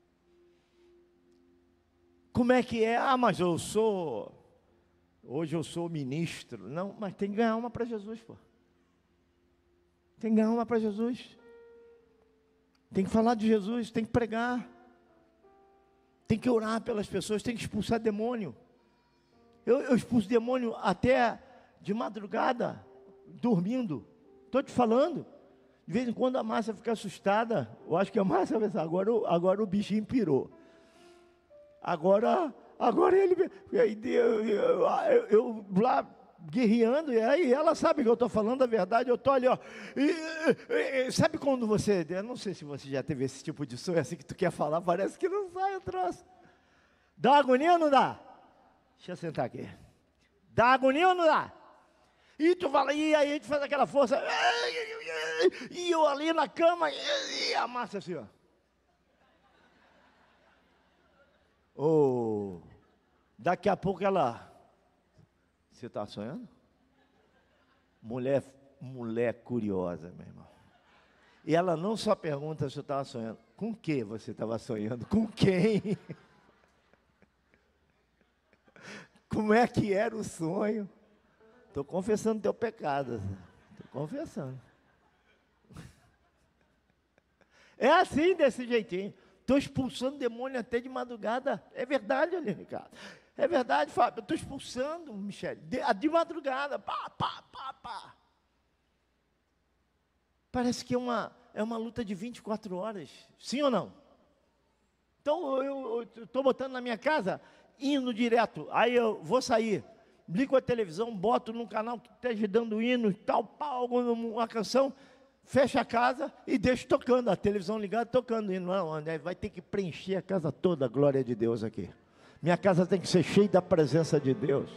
Como é que é? Ah, mas eu sou, hoje eu sou ministro. Não, mas tem que ganhar uma para Jesus, pô. Tem que ganhar uma para Jesus. Tem que falar de Jesus, tem que pregar. Tem que orar pelas pessoas, tem que expulsar demônio. Eu, eu expulso demônio até de madrugada, dormindo. Estou te falando. De vez em quando a Márcia fica assustada. Eu acho que a Márcia vai pensar, agora, o- agora o bichinho pirou. Agora, agora ele... Eu, eu, eu, eu lá guerreando, e aí ela sabe que eu estou falando a verdade, eu estou ali, ó. E, e, e, sabe quando você... Eu não sei se você já teve esse tipo de sonho, assim que tu quer falar, parece que não sai o troço. Dá agonia ou não dá? Deixa eu sentar aqui. Dá agonia ou não dá? E tu fala, e aí a gente faz aquela força, e eu ali na cama, e a Márcia assim, ó. Oh, daqui a pouco ela, você está sonhando? Mulher, mulher curiosa, meu irmão. E ela não só pergunta se eu estava sonhando, com que você estava sonhando? Com quem? Como é que era o sonho? Estou confessando teu pecado. Estou confessando. É assim, desse jeitinho. Estou expulsando demônio até de madrugada. É verdade, ali, Ricardo. É verdade, Fábio. Estou expulsando, Michele. De, de madrugada. Pá, pá, pá, pá. Parece que é uma, é uma luta de vinte e quatro horas. Sim ou não? Então, eu estou botando na minha casa, hino direto. Aí eu vou sair. Ligo a televisão, boto num canal que esteja dando hino, tal, pau, uma canção, fecha a casa e deixo tocando, a televisão ligada, tocando hino. Não, vai ter que preencher a casa toda, a glória de Deus aqui. Minha casa tem que ser cheia da presença de Deus.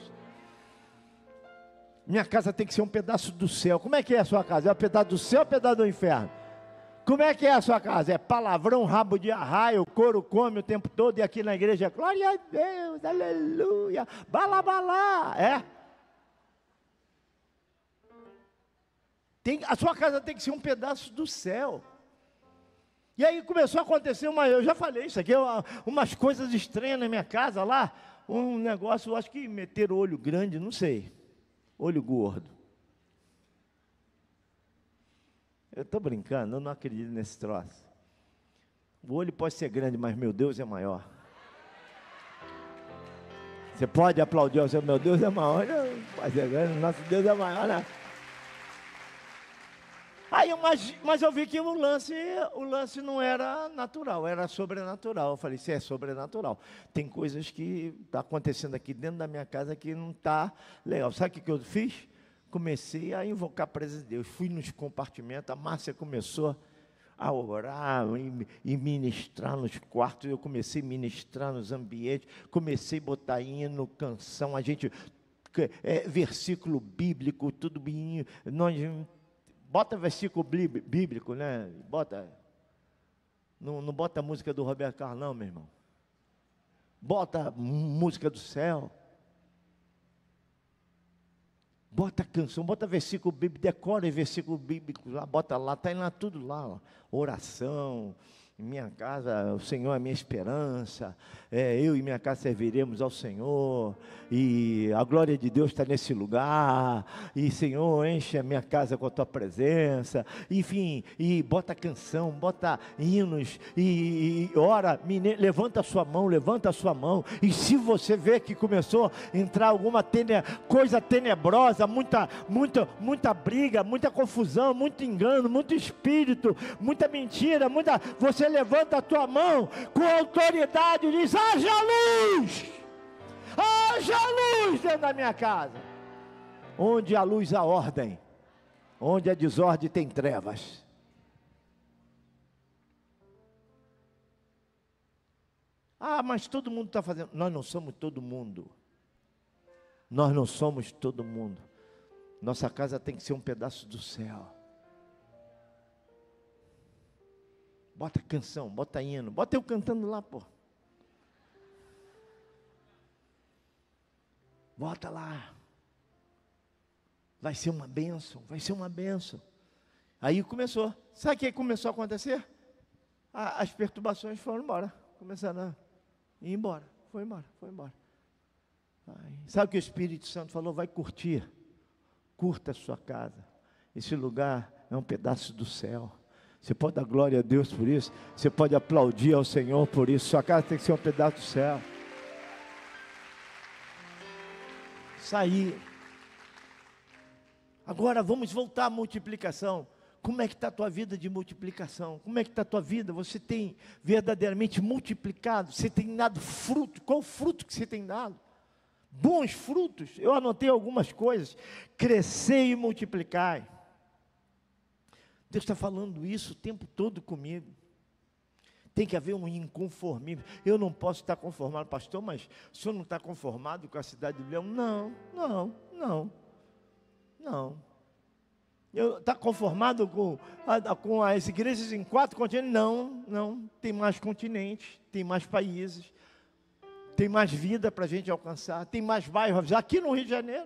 Minha casa tem que ser um pedaço do céu. Como é que é a sua casa? É um pedaço do céu ou um pedaço do inferno? Como é que é a sua casa? É palavrão, rabo de arraio, couro come o tempo todo, e aqui na igreja, glória a Deus, aleluia, balabalá, é? Tem, a sua casa tem que ser um pedaço do céu. E aí começou a acontecer uma, eu já falei isso aqui, uma, umas coisas estranhas na minha casa lá, um negócio, acho que meter o olho grande, não sei, olho gordo. Eu estou brincando, eu não acredito nesse troço. O olho pode ser grande, mas meu Deus é maior. Você pode aplaudir o seu, meu Deus é maior, não pode ser grande, nosso Deus é maior, né? Aí, mas, mas eu vi que o lance, o lance não era natural, era sobrenatural. Eu falei, se é sobrenatural, tem coisas que estão acontecendo aqui dentro da minha casa que não está legal. Sabe o que, que eu fiz? Comecei a invocar a presença de Deus. Fui nos compartimentos, a Márcia começou a orar e, e ministrar nos quartos. Eu comecei a ministrar nos ambientes, comecei a botar hino, canção, a gente, é, versículo bíblico, tudo bem. Nós, bota versículo bíblico, né? Bota. Não, não bota a música do Roberto Carlos, não, meu irmão. Bota música do céu. Bota canção, bota versículo bíblico, decora versículo bíblico lá, bota lá, está lá tudo lá, ó. Oração, em minha casa, o Senhor é minha esperança, é, eu e minha casa serviremos ao Senhor, e a glória de Deus está nesse lugar, e Senhor, enche a minha casa com a tua presença, enfim, e bota canção, bota hinos, e, e ora, mine, levanta a sua mão, levanta a sua mão, e se você vê que começou a entrar alguma tene, coisa tenebrosa, muita, muita, muita briga, muita confusão, muito engano, muito espírito, muita mentira, muita, você levanta a tua mão com autoridade e diz, haja luz, haja luz dentro da minha casa. Onde há luz há ordem, onde há desordem tem trevas. Ah, mas todo mundo está fazendo. Nós não somos todo mundo. Nós não somos todo mundo. Nossa casa tem que ser um pedaço do céu. Bota canção, bota hino, bota eu cantando lá, pô. Bota lá. Vai ser uma bênção, vai ser uma bênção. Aí começou. Sabe o que começou a acontecer? Ah, as perturbações foram embora. Começaram a ir embora. Foi embora, foi embora. Aí, sabe o que o Espírito Santo falou? Vai curtir. Curta a sua casa. Esse lugar é um pedaço do céu. Você pode dar glória a Deus por isso. Você pode aplaudir ao Senhor por isso. Sua casa tem que ser um pedaço do céu. Sair. Agora vamos voltar à multiplicação. Como é que está a tua vida de multiplicação? Como é que está a tua vida? Você tem verdadeiramente multiplicado? Você tem dado fruto? Qual o fruto que você tem dado? Bons frutos. Eu anotei algumas coisas. Crescer e multiplicar. Deus está falando isso o tempo todo comigo. Tem que haver um inconformismo. Eu não posso estar conformado, pastor, mas o senhor não está conformado com a cidade de Leão? Não, não, não, não. Está conformado com, com as igrejas em quatro continentes? Não, não. Tem mais continentes, tem mais países, tem mais vida para a gente alcançar, tem mais bairros aqui no Rio de Janeiro.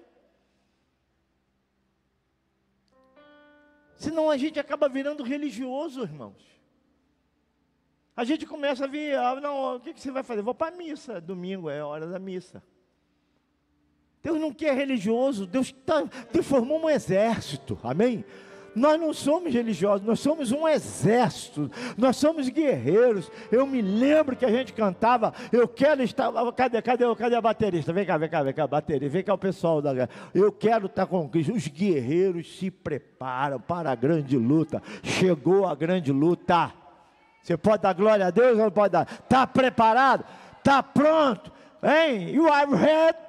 Senão a gente acaba virando religioso, irmãos. A gente começa a vir, ah, não, o que, que você vai fazer? Vou para a missa, domingo é a hora da missa. Deus não quer religioso, Deus, tá, Deus formou um exército, amém? Nós não somos religiosos, nós somos um exército, nós somos guerreiros. Eu me lembro que a gente cantava, eu quero estar, cadê, cadê, cadê a baterista? Vem cá, vem cá, vem cá, bateria, vem cá o pessoal da guerra. Eu quero estar com Cristo. Os guerreiros se preparam para a grande luta, chegou a grande luta. Você pode dar glória a Deus ou não pode dar? Está preparado? Está pronto? Hein? You are ready?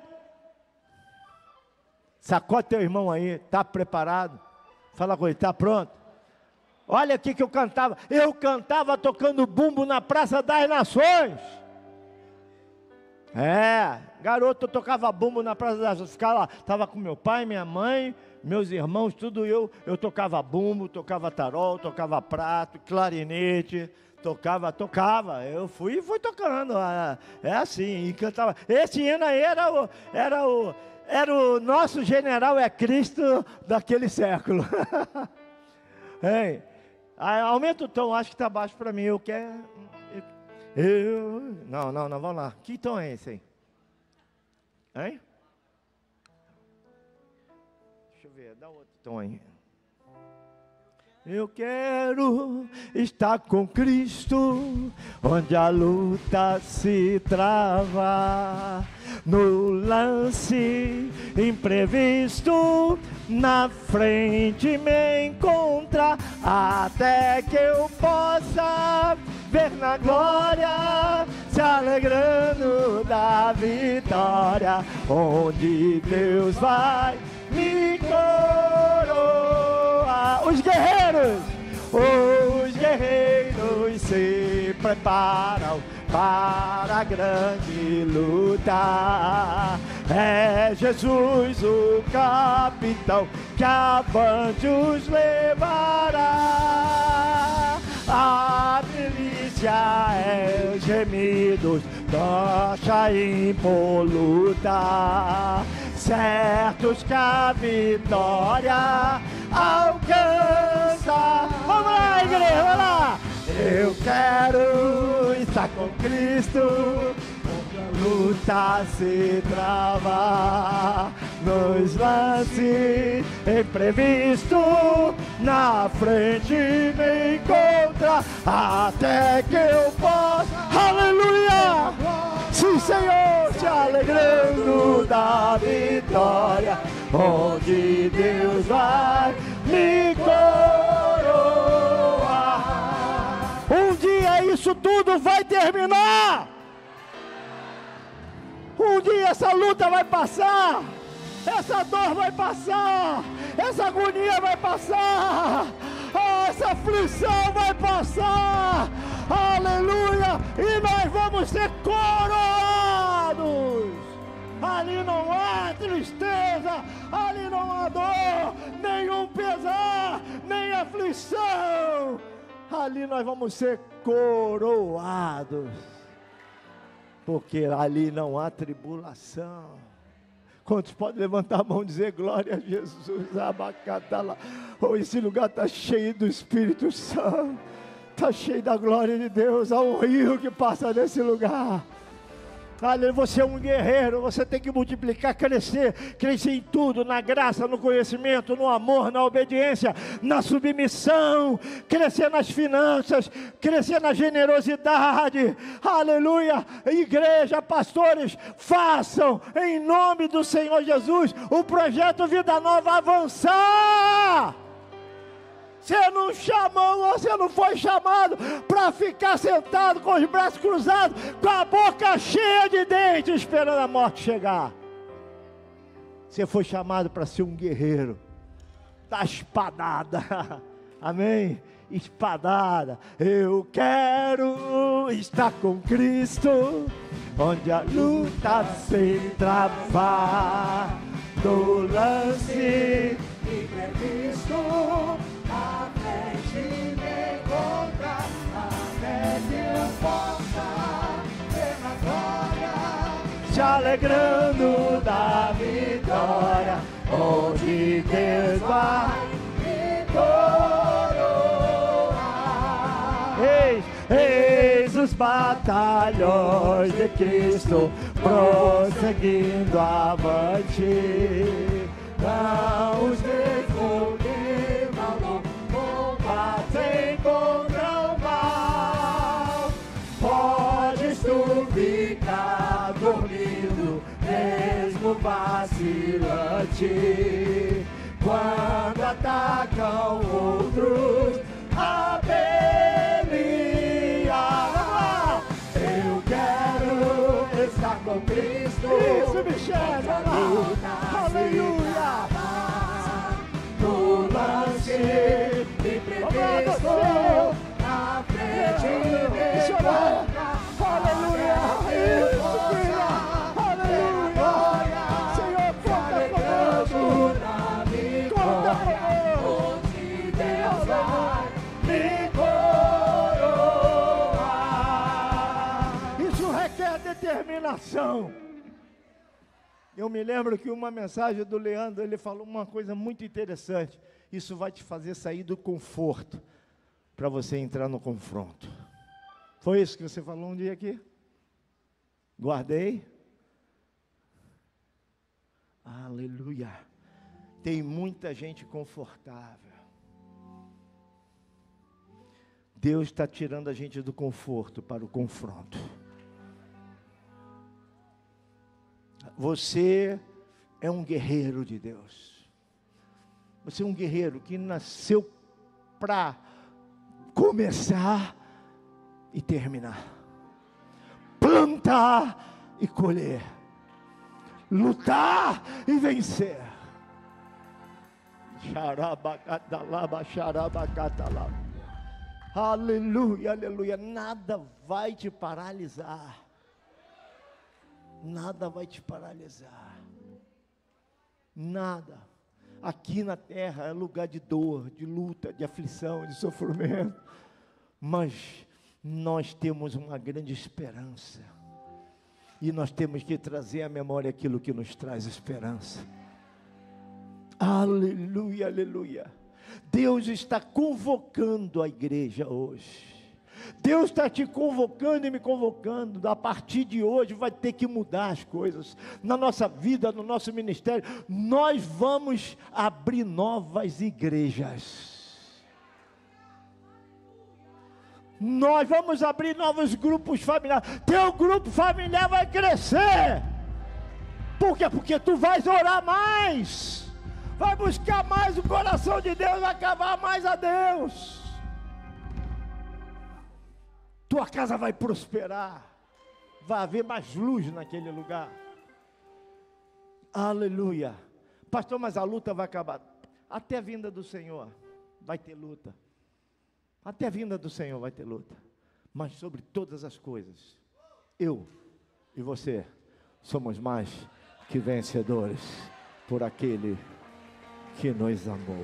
Sacode teu irmão aí, está preparado? Fala com ele, está pronto? Olha aqui que eu cantava. Eu cantava tocando bumbo na Praça das Nações. É, garoto, eu tocava bumbo na Praça das Nações. Ficava lá, estava com meu pai, minha mãe, meus irmãos, tudo eu. Eu tocava bumbo, tocava tarol, tocava prato, clarinete. Tocava, tocava, eu fui e fui tocando. É assim, e cantava. Esse hino aí era o... Era o Era o nosso general é Cristo daquele século. Ei, aumenta o tom, acho que está baixo para mim. Eu quero. Eu. Não, não, não, vamos lá. Que tom é esse aí? Hein? Deixa eu ver, dá outro tom aí. Eu quero estar com Cristo, onde a luta se trava, no lance imprevisto, na frente me encontrar, até que eu possa ver na glória, se alegrando da vitória, onde Deus vai me coroar. Os guerreiros, os guerreiros se preparam para a grande luta. É Jesus o capitão que avante os levará. A milícia é os gemidos, tocha impoluta, certos que a vitória alcança. Vamos lá, igreja, vamos lá. Eu quero estar com Cristo, onde a luta se trava, nos lances imprevisto, na frente me encontra, até que eu possa, aleluia, sim Senhor, se alegrando da vitória, onde Deus vai me coroar. Um dia isso tudo vai terminar. Um dia essa luta vai passar. Essa dor vai passar. Essa agonia vai passar. Oh, essa aflição vai passar. Aleluia. E nós vamos ser coroados. Ali não há tristeza, ali não há dor, nenhum pesar, nem aflição. Ali nós vamos ser coroados, porque ali não há tribulação. Quantos podem levantar a mão e dizer glória a Jesus? Abacatala. Oh, esse lugar está cheio do Espírito Santo, está cheio da glória de Deus. Há um rio que passa nesse lugar. Aleluia, você é um guerreiro, você tem que multiplicar, crescer, crescer em tudo, na graça, no conhecimento, no amor, na obediência, na submissão, crescer nas finanças, crescer na generosidade, aleluia. Igreja, pastores, façam em nome do Senhor Jesus o projeto Vida Nova avançar. Você não chamou, você não foi chamado para ficar sentado com os braços cruzados, com a boca cheia de dentes, esperando a morte chegar. Você foi chamado para ser um guerreiro da espadada. Amém? Espadada. Eu quero estar com Cristo, onde a luta se travar, no lance imprevisto, a frente me encontra, até que eu possa ver na glória, se alegrando da vitória, onde Deus vai me coroar. Eis, eis os batalhões de Cristo, prosseguindo avante. Não os esconder, mal combatem contra o mal. Podes tu ficar dormindo, mesmo vacilante, quando atacam outros a pelear. Eu quero estar com Cristo. Isso, Michele, aleluia. No lance imprevisto, na frente me encontra. Aleluia. Isso, filha. Aleluia. Senhor, conta conosco. Conta conosco. Onde Deus vai me coroar. Isso requer determinação. Eu me lembro que uma mensagem do Leandro, ele falou uma coisa muito interessante. Isso vai te fazer sair do conforto para você entrar no confronto. Foi isso que você falou um dia aqui? Guardei. Aleluia. Tem muita gente confortável. Deus está tirando a gente do conforto para o confronto. Você é um guerreiro de Deus. Você é um guerreiro que nasceu para começar e terminar, plantar e colher, lutar e vencer. Aleluia, aleluia. Nada vai te paralisar. Nada vai te paralisar. Nada. Aqui na terra é lugar de dor, de luta, de aflição, de sofrimento. Mas nós temos uma grande esperança. E nós temos que trazer à memória aquilo que nos traz esperança. Aleluia, aleluia. Deus está convocando a igreja hoje. Deus está te convocando e me convocando. A partir de hoje vai ter que mudar as coisas na nossa vida, no nosso ministério. Nós vamos abrir novas igrejas. Nós vamos abrir novos grupos familiares. Teu grupo familiar vai crescer. Por quê? Porque tu vais orar mais, vai buscar mais o coração de Deus, vai cavar mais a Deus. Tua casa vai prosperar, vai haver mais luz naquele lugar. Aleluia. Pastor, mas a luta vai acabar. Até a vinda do Senhor vai ter luta. Até a vinda do Senhor vai ter luta. Mas sobre todas as coisas, eu e você somos mais que vencedores por aquele que nos amou.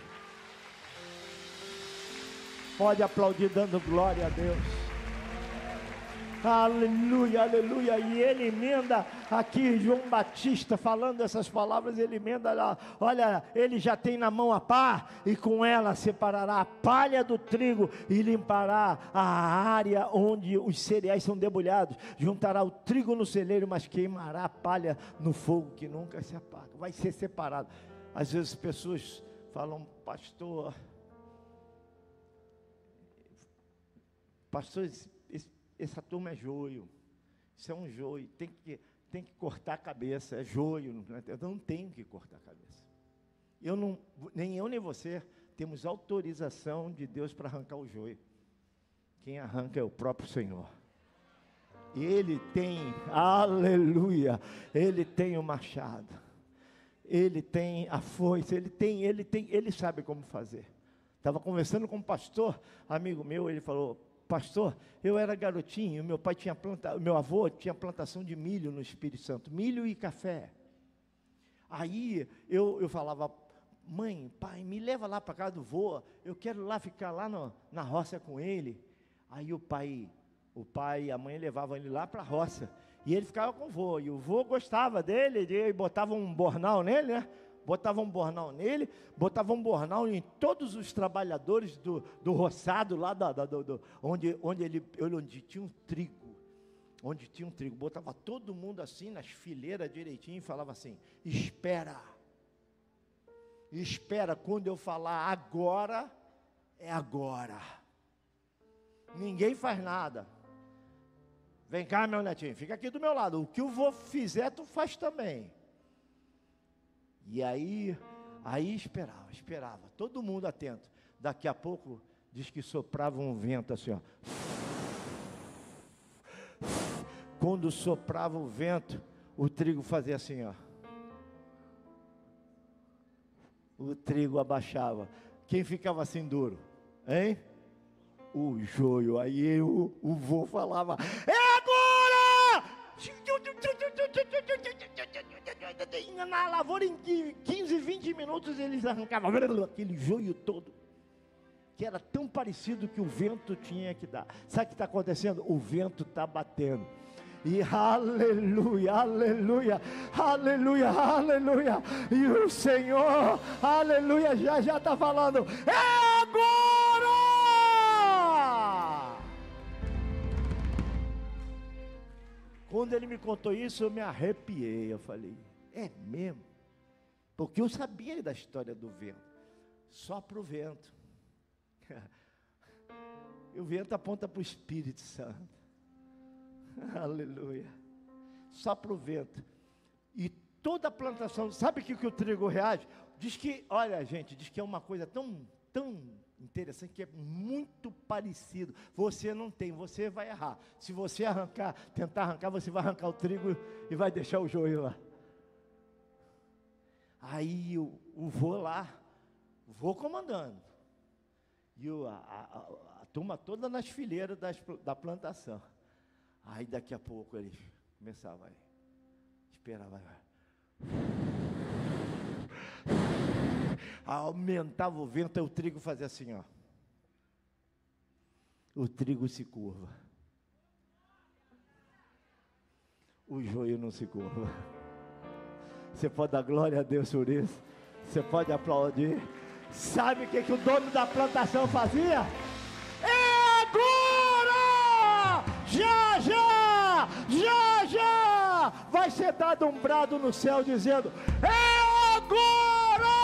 Pode aplaudir dando glória a Deus. Aleluia, aleluia. E ele emenda aqui, João Batista falando essas palavras, ele emenda lá, olha, ele já tem na mão a pá, e com ela separará a palha do trigo, e limpará a área onde os cereais são debulhados, juntará o trigo no celeiro, mas queimará a palha no fogo que nunca se apaga. Vai ser separado. Às vezes as pessoas falam, pastor, pastor, essa turma é joio, isso é um joio, tem que, tem que cortar a cabeça, é joio, eu não tenho que cortar a cabeça. Eu não, nem eu nem você temos autorização de Deus para arrancar o joio. Quem arranca é o próprio Senhor. Ele tem, aleluia, Ele tem o machado, Ele tem a foice, Ele tem, Ele tem, Ele sabe como fazer. Estava conversando com um pastor, amigo meu, ele falou, pastor, eu era garotinho, meu pai tinha planta, meu avô tinha plantação de milho no Espírito Santo, milho e café. Aí eu, eu falava, mãe, pai, me leva lá para casa do vô, eu quero lá ficar lá no, na roça com ele. Aí o pai, o pai e a mãe levavam ele lá para a roça, e ele ficava com o vô, e o vô gostava dele, ele botava um bornal nele, né? Botava um bornal nele, botava um bornal em todos os trabalhadores do, do roçado, lá da, da, do, do, onde, onde, ele, onde tinha um trigo, onde tinha um trigo, botava todo mundo assim, nas fileiras direitinho, e falava assim, espera, espera, quando eu falar agora, é agora, ninguém faz nada, vem cá meu netinho, fica aqui do meu lado, o que o vô fizer, tu faz também. E aí, aí esperava, esperava, todo mundo atento. Daqui a pouco, diz que soprava um vento assim, ó. Quando soprava o vento, o trigo fazia assim, ó. O trigo abaixava. Quem ficava assim duro? Hein? O joio. Aí o, o vô falava, é agora! Na lavoura, em quinze, vinte minutos, eles arrancavam aquele joio todo, que era tão parecido que o vento tinha que dar. Sabe o que está acontecendo? O vento está batendo. E aleluia, aleluia, aleluia, aleluia. E o Senhor, aleluia, já já está falando, é agora! Quando ele me contou isso, eu me arrepiei. Eu falei, é mesmo? Porque eu sabia da história do vento. Sopra o vento. E o vento aponta para o Espírito Santo. Aleluia. Sopra o vento. E toda a plantação, sabe o que, que o trigo reage? Diz que, olha gente, diz que é uma coisa tão, tão interessante, que é muito parecido. Você não tem, você vai errar. Se você arrancar, tentar arrancar, você vai arrancar o trigo e vai deixar o joio lá. Aí o, o vô lá, o vô comandando. E o, a, a, a turma toda nas fileiras das, da plantação. Aí daqui a pouco ele começava, aí, esperava, vai. Aumentava o vento, aí o trigo fazia assim, ó. O trigo se curva. O joio não se curva. Você pode dar glória a Deus por isso. Você pode aplaudir. Sabe o que, que o dono da plantação fazia? É agora! Já, já! Já, já! Vai ser dado um brado no céu dizendo, é agora!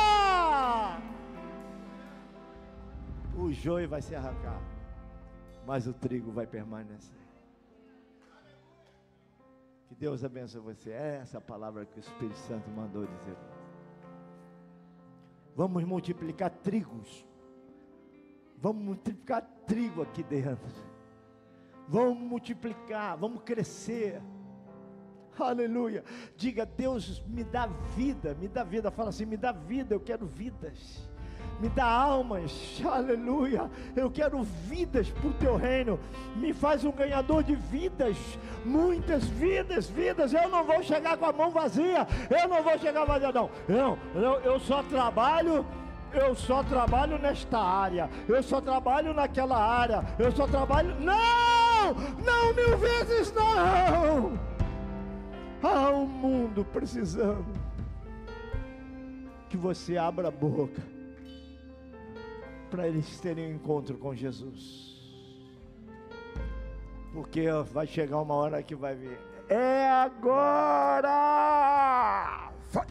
O joio vai se arrancar, mas o trigo vai permanecer. Que Deus abençoe você. É essa palavra que o Espírito Santo mandou dizer. Vamos multiplicar trigos. Vamos multiplicar trigo aqui dentro. Vamos multiplicar, vamos crescer. Aleluia. Diga, Deus, me dá vida, me dá vida. Fala assim, me dá vida, eu quero vidas. Me dá almas, aleluia, eu quero vidas para o teu reino, me faz um ganhador de vidas, muitas vidas, vidas, eu não vou chegar com a mão vazia, eu não vou chegar vazia não, não, eu, eu só trabalho, eu só trabalho nesta área, eu só trabalho naquela área, eu só trabalho, não, não mil vezes não, há um mundo precisando, que você abra a boca, para eles terem um encontro com Jesus, porque vai chegar uma hora que vai vir, é agora!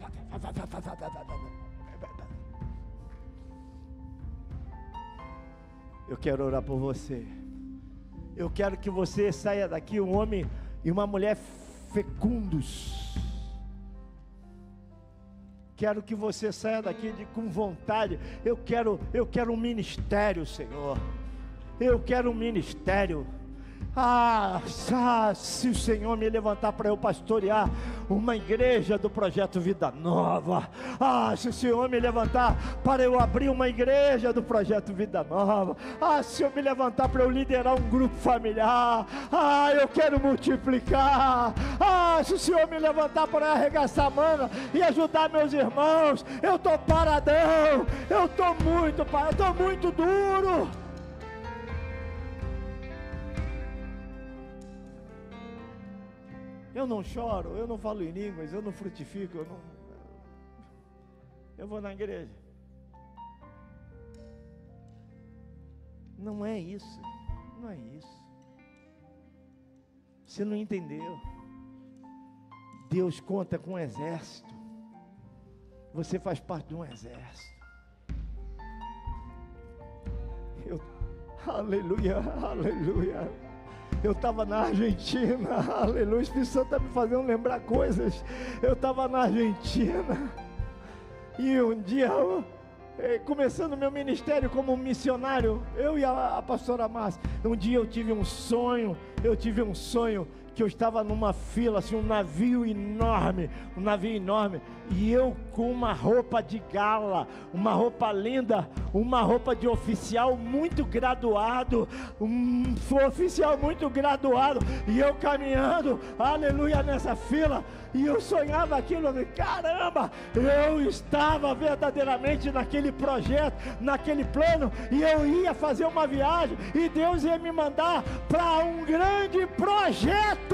Eu quero orar por você, eu quero que você saia daqui um homem e uma mulher fecundos, Quero que você saia daqui de, com vontade. Eu quero, eu quero um ministério, Senhor. Eu quero um ministério. Ah, se o Senhor me levantar para eu pastorear uma igreja do Projeto Vida Nova. Ah, se o Senhor me levantar para eu abrir uma igreja do Projeto Vida Nova. Ah, se eu me levantar para eu liderar um grupo familiar. Ah, eu quero multiplicar. Ah, se o Senhor me levantar para arregaçar a manga e ajudar meus irmãos. Eu estou paradão. Eu estou muito, eu estou muito duro. Eu não choro, eu não falo em línguas, eu não frutifico, eu não... Eu vou na igreja. Não é isso, não é isso. Você não entendeu. Deus conta com um exército. Você faz parte de um exército. Eu... Aleluia, aleluia. Eu estava na Argentina, aleluia, o Espírito Santo está me fazendo lembrar coisas. Eu estava na Argentina, e um dia, eu, começando meu ministério como missionário, eu e a, a pastora Márcia, um dia eu tive um sonho, eu tive um sonho, que eu estava numa fila, assim, um navio enorme, um navio enorme, e eu com uma roupa de gala, uma roupa linda, uma roupa de oficial muito graduado, um oficial muito graduado, e eu caminhando, aleluia, nessa fila, e eu sonhava aquilo, caramba, eu estava verdadeiramente naquele projeto, naquele plano, e eu ia fazer uma viagem, e Deus ia me mandar para um grande projeto.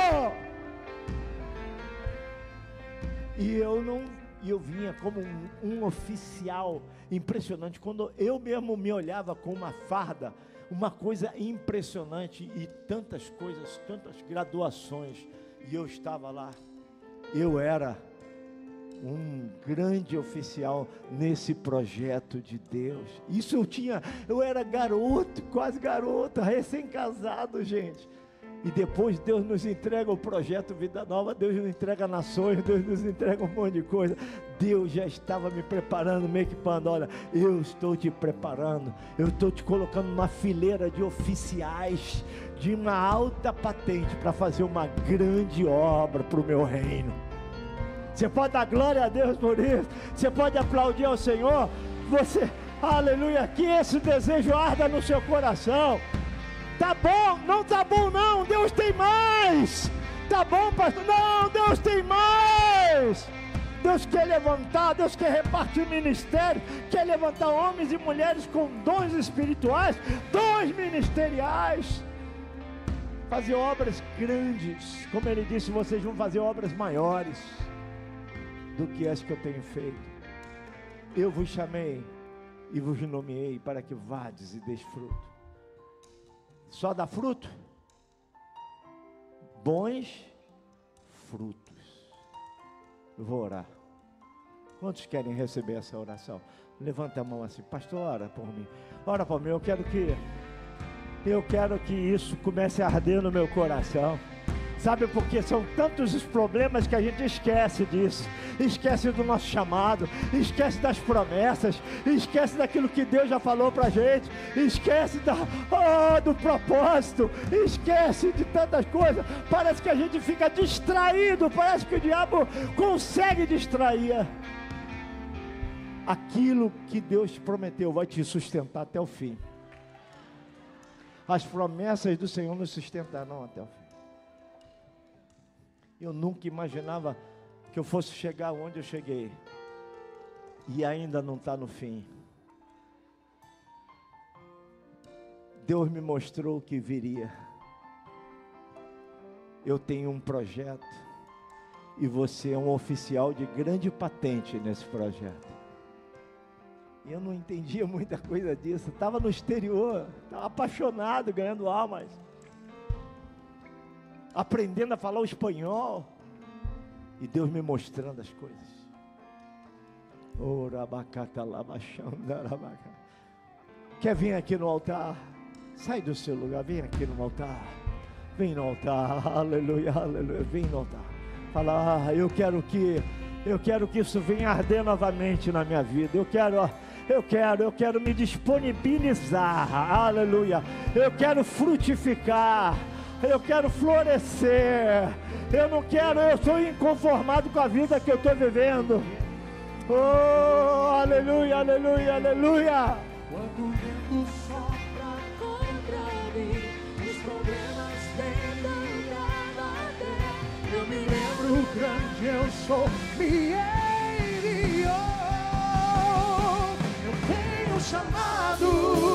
E eu não, eu vinha como um, um oficial impressionante. Quando eu mesmo me olhava com uma farda, uma coisa impressionante, e tantas coisas, tantas graduações, e eu estava lá. Eu era um grande oficial nesse projeto de Deus. Isso eu tinha, eu era garoto, quase garoto, recém-casado, gente. E depois Deus nos entrega o projeto Vida Nova, Deus nos entrega nações, Deus nos entrega um monte de coisa. Deus já estava me preparando, me equipando. Olha, eu estou te preparando, eu estou te colocando numa fileira de oficiais de uma alta patente para fazer uma grande obra para o meu reino. Você pode dar glória a Deus por isso, você pode aplaudir ao Senhor, você, aleluia, que esse desejo arda no seu coração. Tá bom, não tá bom não, Deus tem mais. Tá bom, pastor? Não, Deus tem mais. Deus quer levantar, Deus quer repartir o ministério, quer levantar homens e mulheres com dons espirituais, dons ministeriais, fazer obras grandes. Como ele disse, vocês vão fazer obras maiores do que as que eu tenho feito. Eu vos chamei e vos nomeei para que vades e deis fruto. Só dá fruto? Bons frutos. Eu vou orar. Quantos querem receber essa oração? Levanta a mão assim, pastor, ora por mim. Ora por mim, eu quero que Eu quero que isso comece a arder no meu coração. Sabe, porque são tantos os problemas que a gente esquece disso, esquece do nosso chamado, esquece das promessas, esquece daquilo que Deus já falou pra gente, esquece da, oh, do propósito, esquece de tantas coisas. Parece que a gente fica distraído, parece que o diabo consegue distrair. Aquilo que Deus te prometeu vai te sustentar até o fim. As promessas do Senhor nos sustentarão até o fim. Eu nunca imaginava que eu fosse chegar onde eu cheguei. E ainda não está no fim. Deus me mostrou o que viria. Eu tenho um projeto. E você é um oficial de grande patente nesse projeto. E eu não entendia muita coisa disso. Estava no exterior. Estava apaixonado, ganhando almas. Aprendendo a falar o espanhol, e Deus me mostrando as coisas. Quer vir aqui no altar? Sai do seu lugar, vem aqui no altar. Vem no altar, aleluia, aleluia, vem no altar. Fala, ah, eu quero que Eu quero que isso venha arder novamente na minha vida. Eu quero, ó, eu quero, eu quero me disponibilizar. Aleluia. Eu quero frutificar. Eu quero florescer. Eu não quero, eu sou inconformado com a vida que eu estou vivendo. Oh, aleluia, aleluia, aleluia. Quando o vento sopra contra mim, os problemas tentam abater. Eu me lembro grande eu sou, me enviou. Eu tenho chamado,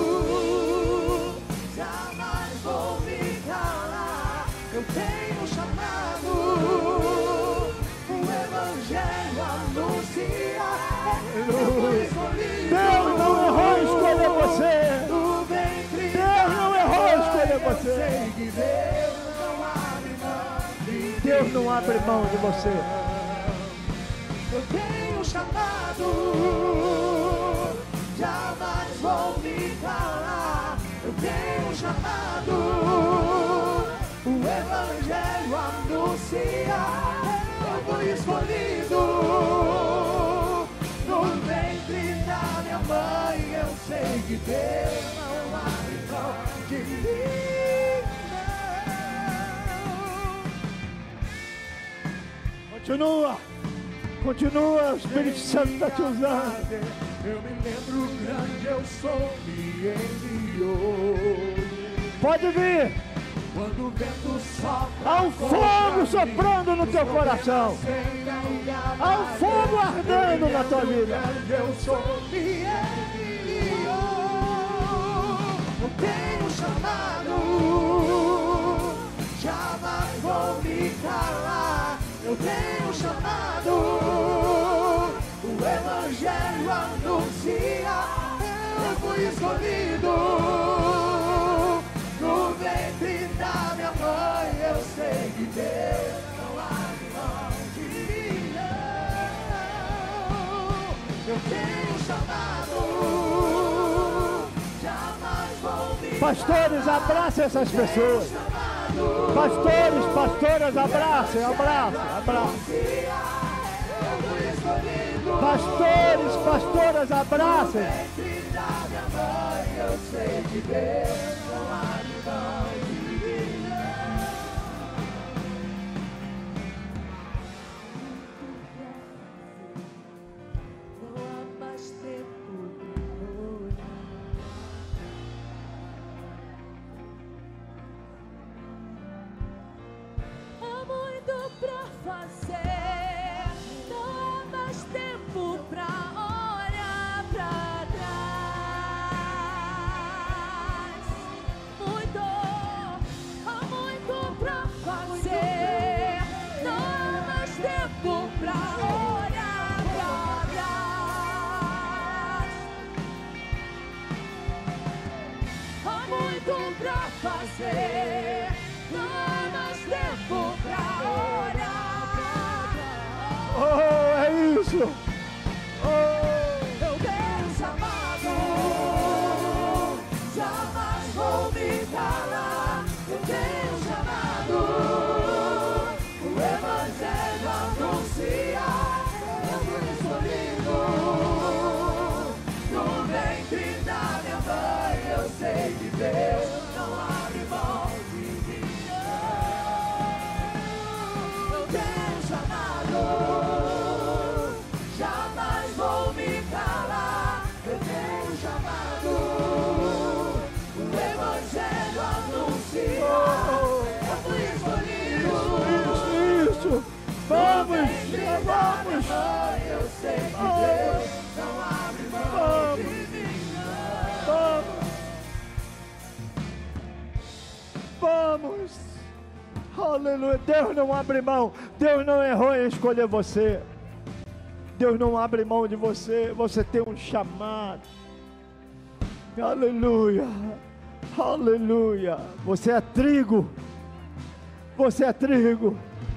jamais vou me calar. Eu tenho chamado, o Evangelho anuncia. Deus não errou em escolher você. Deus não errou em escolher você. Deus não abre mão de você. Eu tenho chamado, jamais vou me calar. Eu tenho chamado, o Evangelho anuncia. Eu fui escolhido no ventre da minha mãe. Eu sei que Deus não abre mão de mim, não. Continua. Continua, o Espírito Santo está te usando. Eu me lembro grande eu sou, me enviou. Pode vir. Quando o vento sopra, há um fogo soprando no teu coração. Há um fogo ardendo na tua vida. Eu sou, me enviou. Eu tenho chamado, jamais vou me calar. Eu tenho chamado, o Evangelho anuncia. Eu fui escolhido no ventre da minha mãe. Eu sei que Deus não abre mão de mim, não. Eu tenho chamado, jamais vou me calar. Pastores, abracem essas pessoas. Pastores, pastoras, abracem, abracem, abracem. Pastores, pastoras, abracem. Eu sei que Deus não abre mão de mim, não. Não há mais tempo pra olhar. Há muito pra fazer, não há mais tempo pra olhar pra trás. Muito, há muito pra fazer, não há mais tempo pra olhar pra trás. Há muito pra fazer, não há mais tempo pra olhar pra trás. Oh, é isso. Eu tenho chamado, jamais vou me calar. Eu tenho chamado, o Evangelho anuncia. Eu fui escolhido no ventre da minha mãe. Eu sei que Deus não abre mão de mim. Eu tenho chamado, jamais vou me calar. Eu tenho chamado, o Evangelho anuncia. Eu fui escolhido Isso, isso. Vamos, vamos. Eu sei que Deus não abre mão de mim, Vamos. Vamos. Aleluia. Deus não abre mão. Deus não errou em escolher você. Deus não abre mão de você. Você tem um chamado. Aleluia. Aleluia. Você é trigo. Você é trigo.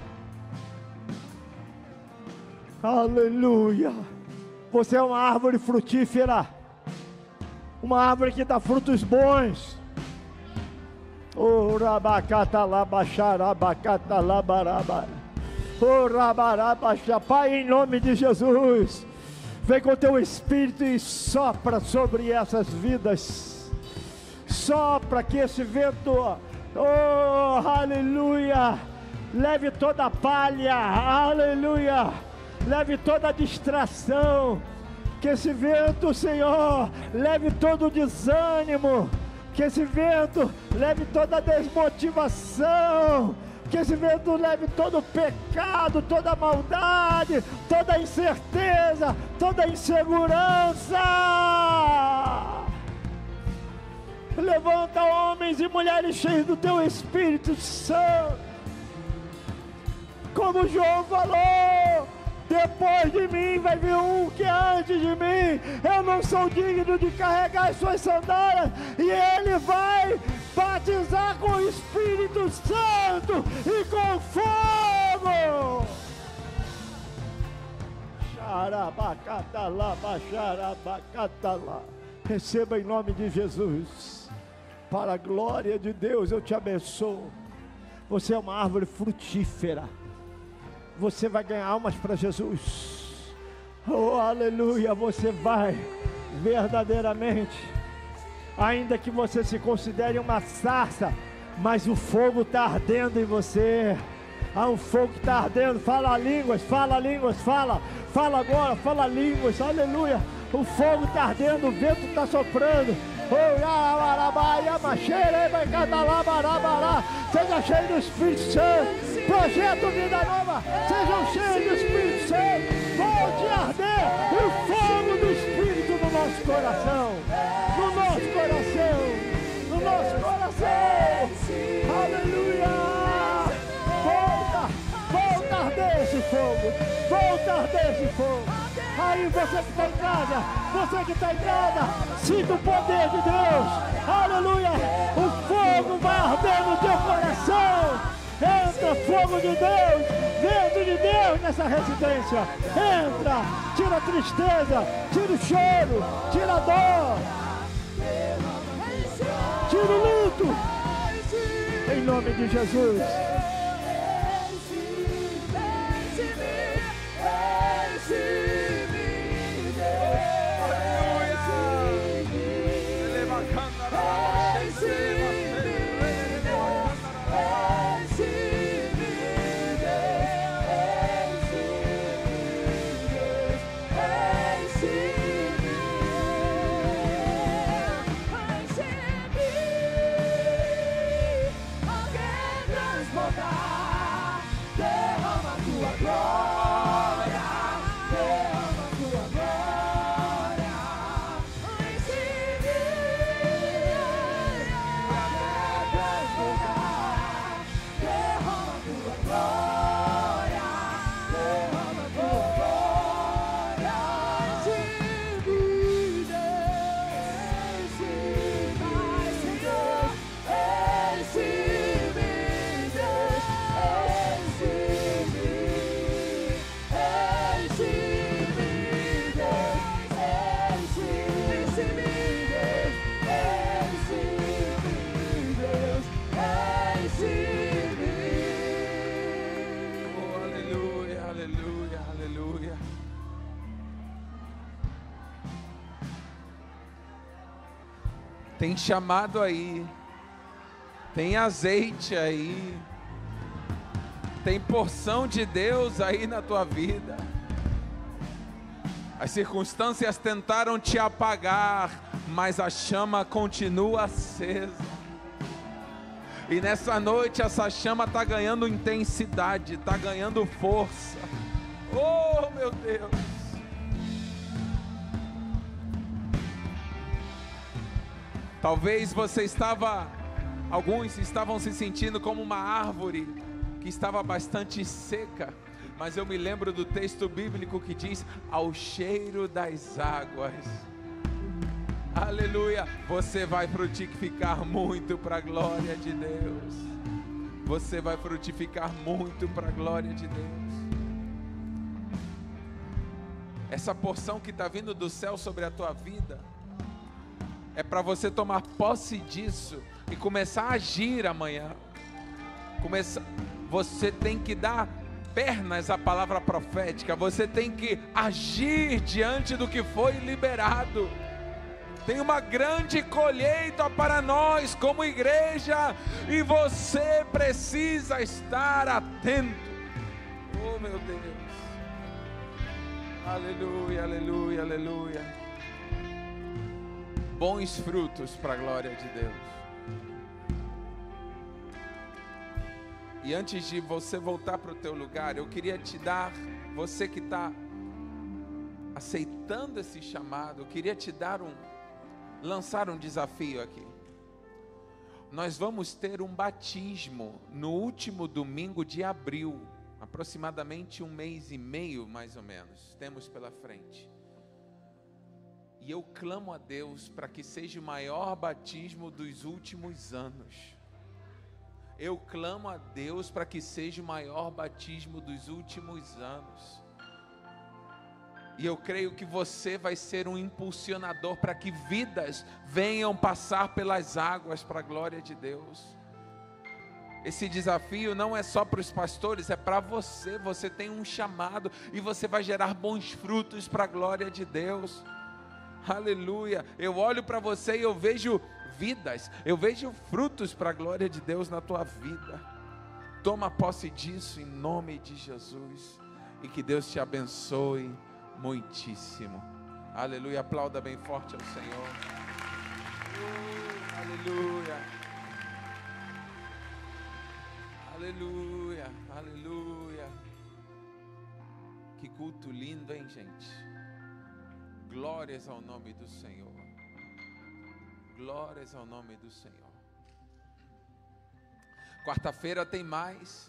Aleluia. Você é uma árvore frutífera. Uma árvore que dá frutos bons. Oh, rabacata labaxarabacata labaraba. Pai, em nome de Jesus, vem com teu Espírito e sopra sobre essas vidas. Sopra que esse vento, oh, aleluia, leve toda a palha, aleluia, leve toda a distração. Que esse vento, Senhor, leve todo o desânimo. Que esse vento leve toda a desmotivação. Que esse vento leve todo o pecado, toda a maldade, toda a incerteza, toda a insegurança. Levanta homens e mulheres cheios do teu Espírito Santo. Como João falou, depois de mim vai vir um que é antes de mim. Eu não sou digno de carregar as suas sandálias. E ele vai batizar com o Espírito Santo e com fogo. Xarabacatalá, xarabacatalá. Receba em nome de Jesus. Para a glória de Deus, eu te abençoo. Você é uma árvore frutífera. Você vai ganhar almas para Jesus. Oh, aleluia. Você vai verdadeiramente, ainda que você se considere uma sarça, mas o fogo está ardendo em você. Há um fogo que está ardendo. Fala línguas, fala línguas, fala. Fala agora, fala línguas, aleluia. O fogo está ardendo, o vento está soprando. Seja cheio do Espírito Santo. Projeto Vida Nova. Sejam cheios do Espírito Santo. Volte a arder o fogo do Espírito no nosso coração. No nosso coração. No nosso coração. Aleluia. Volta. Volta a arder esse fogo. Volta a arder esse fogo. Aí você que está em casa, você que está em casa, sinta o poder de Deus, aleluia, o fogo vai arder no teu coração, entra fogo de Deus, vento de Deus nessa residência, entra, tira a tristeza, tira o choro, tira a dor, tira o luto, em nome de Jesus. Tem chamado aí, tem azeite aí, tem porção de Deus aí na tua vida. As circunstâncias tentaram te apagar, mas a chama continua acesa. E nessa noite essa chama está ganhando intensidade, está ganhando força. Oh, meu Deus! Talvez você estava, alguns estavam se sentindo como uma árvore que estava bastante seca, mas eu me lembro do texto bíblico que diz: ao cheiro das águas. Aleluia! Você vai frutificar muito para a glória de Deus. Você vai frutificar muito para a glória de Deus. Essa porção que está vindo do céu sobre a tua vida é para você tomar posse disso e começar a agir amanhã. Começa, você tem que dar pernas à palavra profética, você tem que agir diante do que foi liberado. Tem uma grande colheita para nós como igreja e você precisa estar atento. Oh, meu Deus. Aleluia, aleluia, aleluia. Bons frutos para a glória de Deus. E antes de você voltar para o teu lugar, eu queria te dar, você que está aceitando esse chamado, eu queria te dar um, lançar um desafio aqui. Nós vamos ter um batismo no último domingo de abril, aproximadamente um mês e meio mais ou menos, temos pela frente. E eu clamo a Deus para que seja o maior batismo dos últimos anos. Eu clamo a Deus para que seja o maior batismo dos últimos anos. E eu creio que você vai ser um impulsionador para que vidas venham passar pelas águas para a glória de Deus. Esse desafio não é só para os pastores, é para você. Você tem um chamado e você vai gerar bons frutos para a glória de Deus. Aleluia. Eu olho para você e eu vejo vidas, eu vejo frutos para a glória de Deus na tua vida. Toma posse disso em nome de Jesus e que Deus te abençoe muitíssimo. Aleluia. Aplauda bem forte ao Senhor. Uh, aleluia. Aleluia. Aleluia. Que culto lindo, hein, gente? Glórias ao nome do Senhor. Glórias ao nome do Senhor. Quarta-feira tem mais.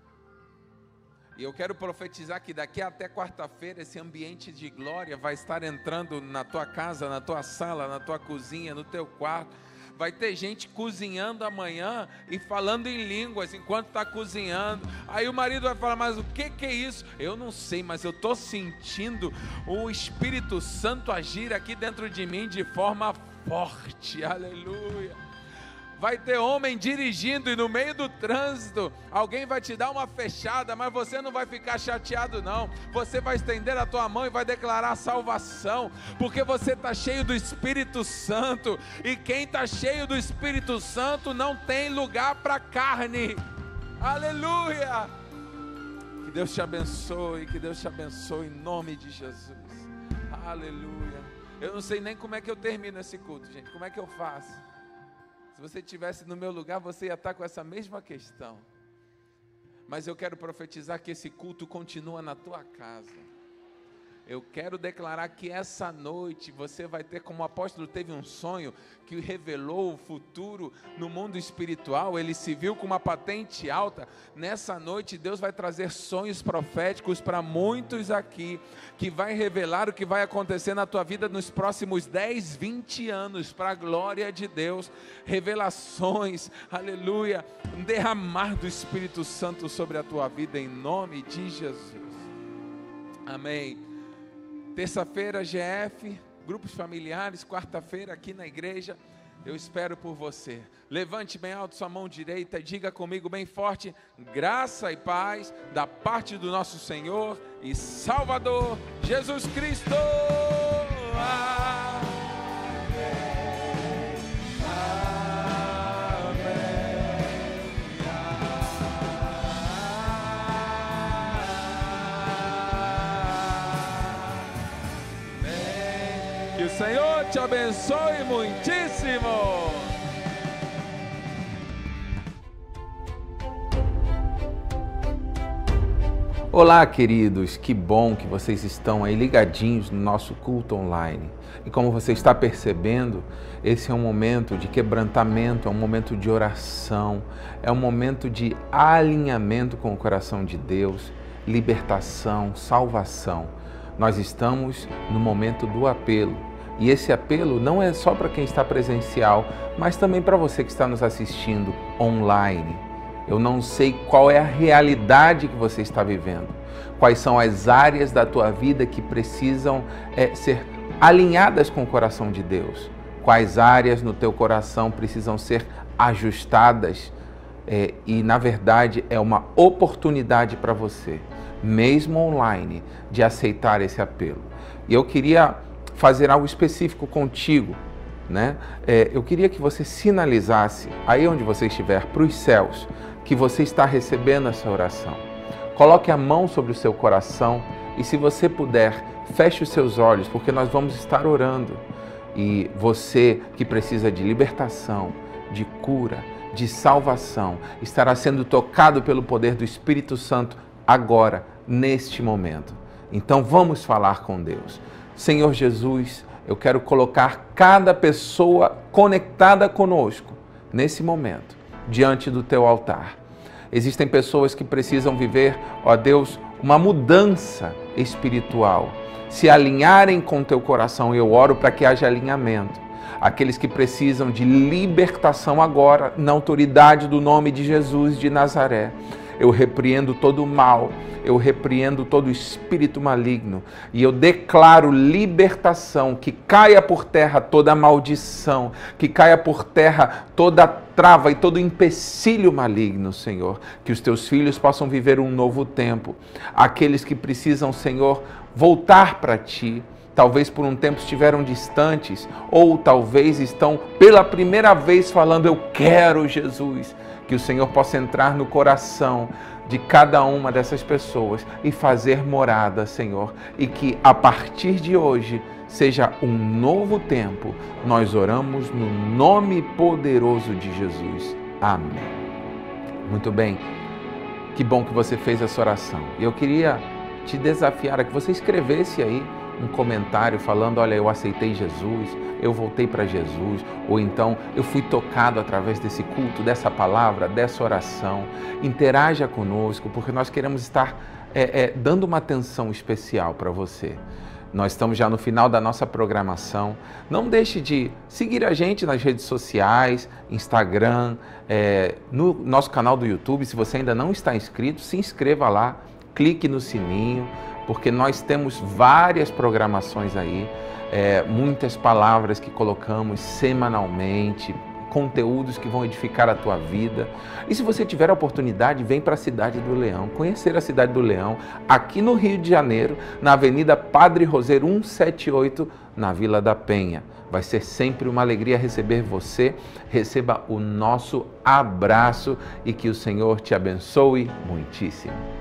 E eu quero profetizar que daqui até quarta-feira esse ambiente de glória vai estar entrando na tua casa, na tua sala, na tua cozinha, no teu quarto. Vai ter gente cozinhando amanhã e falando em línguas enquanto está cozinhando. Aí o marido vai falar, mas o que, que é isso? Eu não sei, mas eu estou sentindo o Espírito Santo agir aqui dentro de mim de forma forte. Aleluia. Vai ter homem dirigindo e no meio do trânsito alguém vai te dar uma fechada, mas você não vai ficar chateado não. Você vai estender a tua mão e vai declarar salvação, porque você está cheio do Espírito Santo, e quem está cheio do Espírito Santo não tem lugar para carne. Aleluia. Que Deus te abençoe, que Deus te abençoe em nome de Jesus. Aleluia. Eu não sei nem como é que eu termino esse culto, gente. Como é que eu faço? Se você estivesse no meu lugar, você ia estar com essa mesma questão. Mas eu quero profetizar que esse culto continua na tua casa. Eu quero declarar que essa noite você vai ter, como o apóstolo teve um sonho que revelou o futuro no mundo espiritual, ele se viu com uma patente alta. Nessa noite Deus vai trazer sonhos proféticos para muitos aqui, que vai revelar o que vai acontecer na tua vida nos próximos dez, vinte anos, para a glória de Deus. Revelações, aleluia, um derramar do Espírito Santo sobre a tua vida em nome de Jesus. Amém. Terça-feira, G F, grupos familiares, quarta-feira aqui na igreja, eu espero por você. Levante bem alto sua mão direita e diga comigo bem forte: graça e paz da parte do nosso Senhor e Salvador Jesus Cristo. Amém. Que o Senhor te abençoe muitíssimo. Olá, queridos, que bom que vocês estão aí ligadinhos no nosso culto online. E como você está percebendo, esse é um momento de quebrantamento, é um momento de oração, é um momento de alinhamento com o coração de Deus, libertação, salvação. Nós estamos no momento do apelo. E esse apelo não é só para quem está presencial, mas também para você que está nos assistindo online. Eu não sei qual é a realidade que você está vivendo, quais são as áreas da tua vida que precisam é, ser alinhadas com o coração de Deus, quais áreas no teu coração precisam ser ajustadas é, e, na verdade, é uma oportunidade para você, mesmo online, de aceitar esse apelo. E eu queria fazer algo específico contigo, né? É, eu queria que você sinalizasse, aí onde você estiver, para os céus, que você está recebendo essa oração. Coloque a mão sobre o seu coração e, se você puder, feche os seus olhos, porque nós vamos estar orando. E você que precisa de libertação, de cura, de salvação, estará sendo tocado pelo poder do Espírito Santo agora, neste momento. Então vamos falar com Deus. Senhor Jesus, eu quero colocar cada pessoa conectada conosco nesse momento, diante do teu altar. Existem pessoas que precisam viver, ó Deus, uma mudança espiritual. Se alinharem com o teu coração, eu oro para que haja alinhamento. Aqueles que precisam de libertação agora, na autoridade do nome de Jesus de Nazaré. Eu repreendo todo o mal, eu repreendo todo espírito maligno e eu declaro libertação, que caia por terra toda maldição, que caia por terra toda trava e todo empecilho maligno, Senhor. Que os teus filhos possam viver um novo tempo. Aqueles que precisam, Senhor, voltar para ti, talvez por um tempo estiveram distantes ou talvez estão pela primeira vez falando, eu quero Jesus. Que o Senhor possa entrar no coração de cada uma dessas pessoas e fazer morada, Senhor. E que a partir de hoje seja um novo tempo. Nós oramos no nome poderoso de Jesus. Amém. Muito bem. Que bom que você fez essa oração. E eu queria te desafiar a que você escrevesse aí um comentário falando, olha, eu aceitei Jesus, eu voltei para Jesus, ou então eu fui tocado através desse culto, dessa palavra, dessa oração. Interaja conosco, porque nós queremos estar é, é, dando uma atenção especial para você. Nós estamos já no final da nossa programação. Não deixe de seguir a gente nas redes sociais, Instagram, é, no nosso canal do YouTube. Se você ainda não está inscrito, se inscreva lá, clique no sininho, porque nós temos várias programações aí, é, muitas palavras que colocamos semanalmente, conteúdos que vão edificar a tua vida. E se você tiver a oportunidade, vem para a Cidade do Leão, conhecer a Cidade do Leão, aqui no Rio de Janeiro, na Avenida Padre Roseiro cento e setenta e oito, na Vila da Penha. Vai ser sempre uma alegria receber você. Receba o nosso abraço e que o Senhor te abençoe muitíssimo.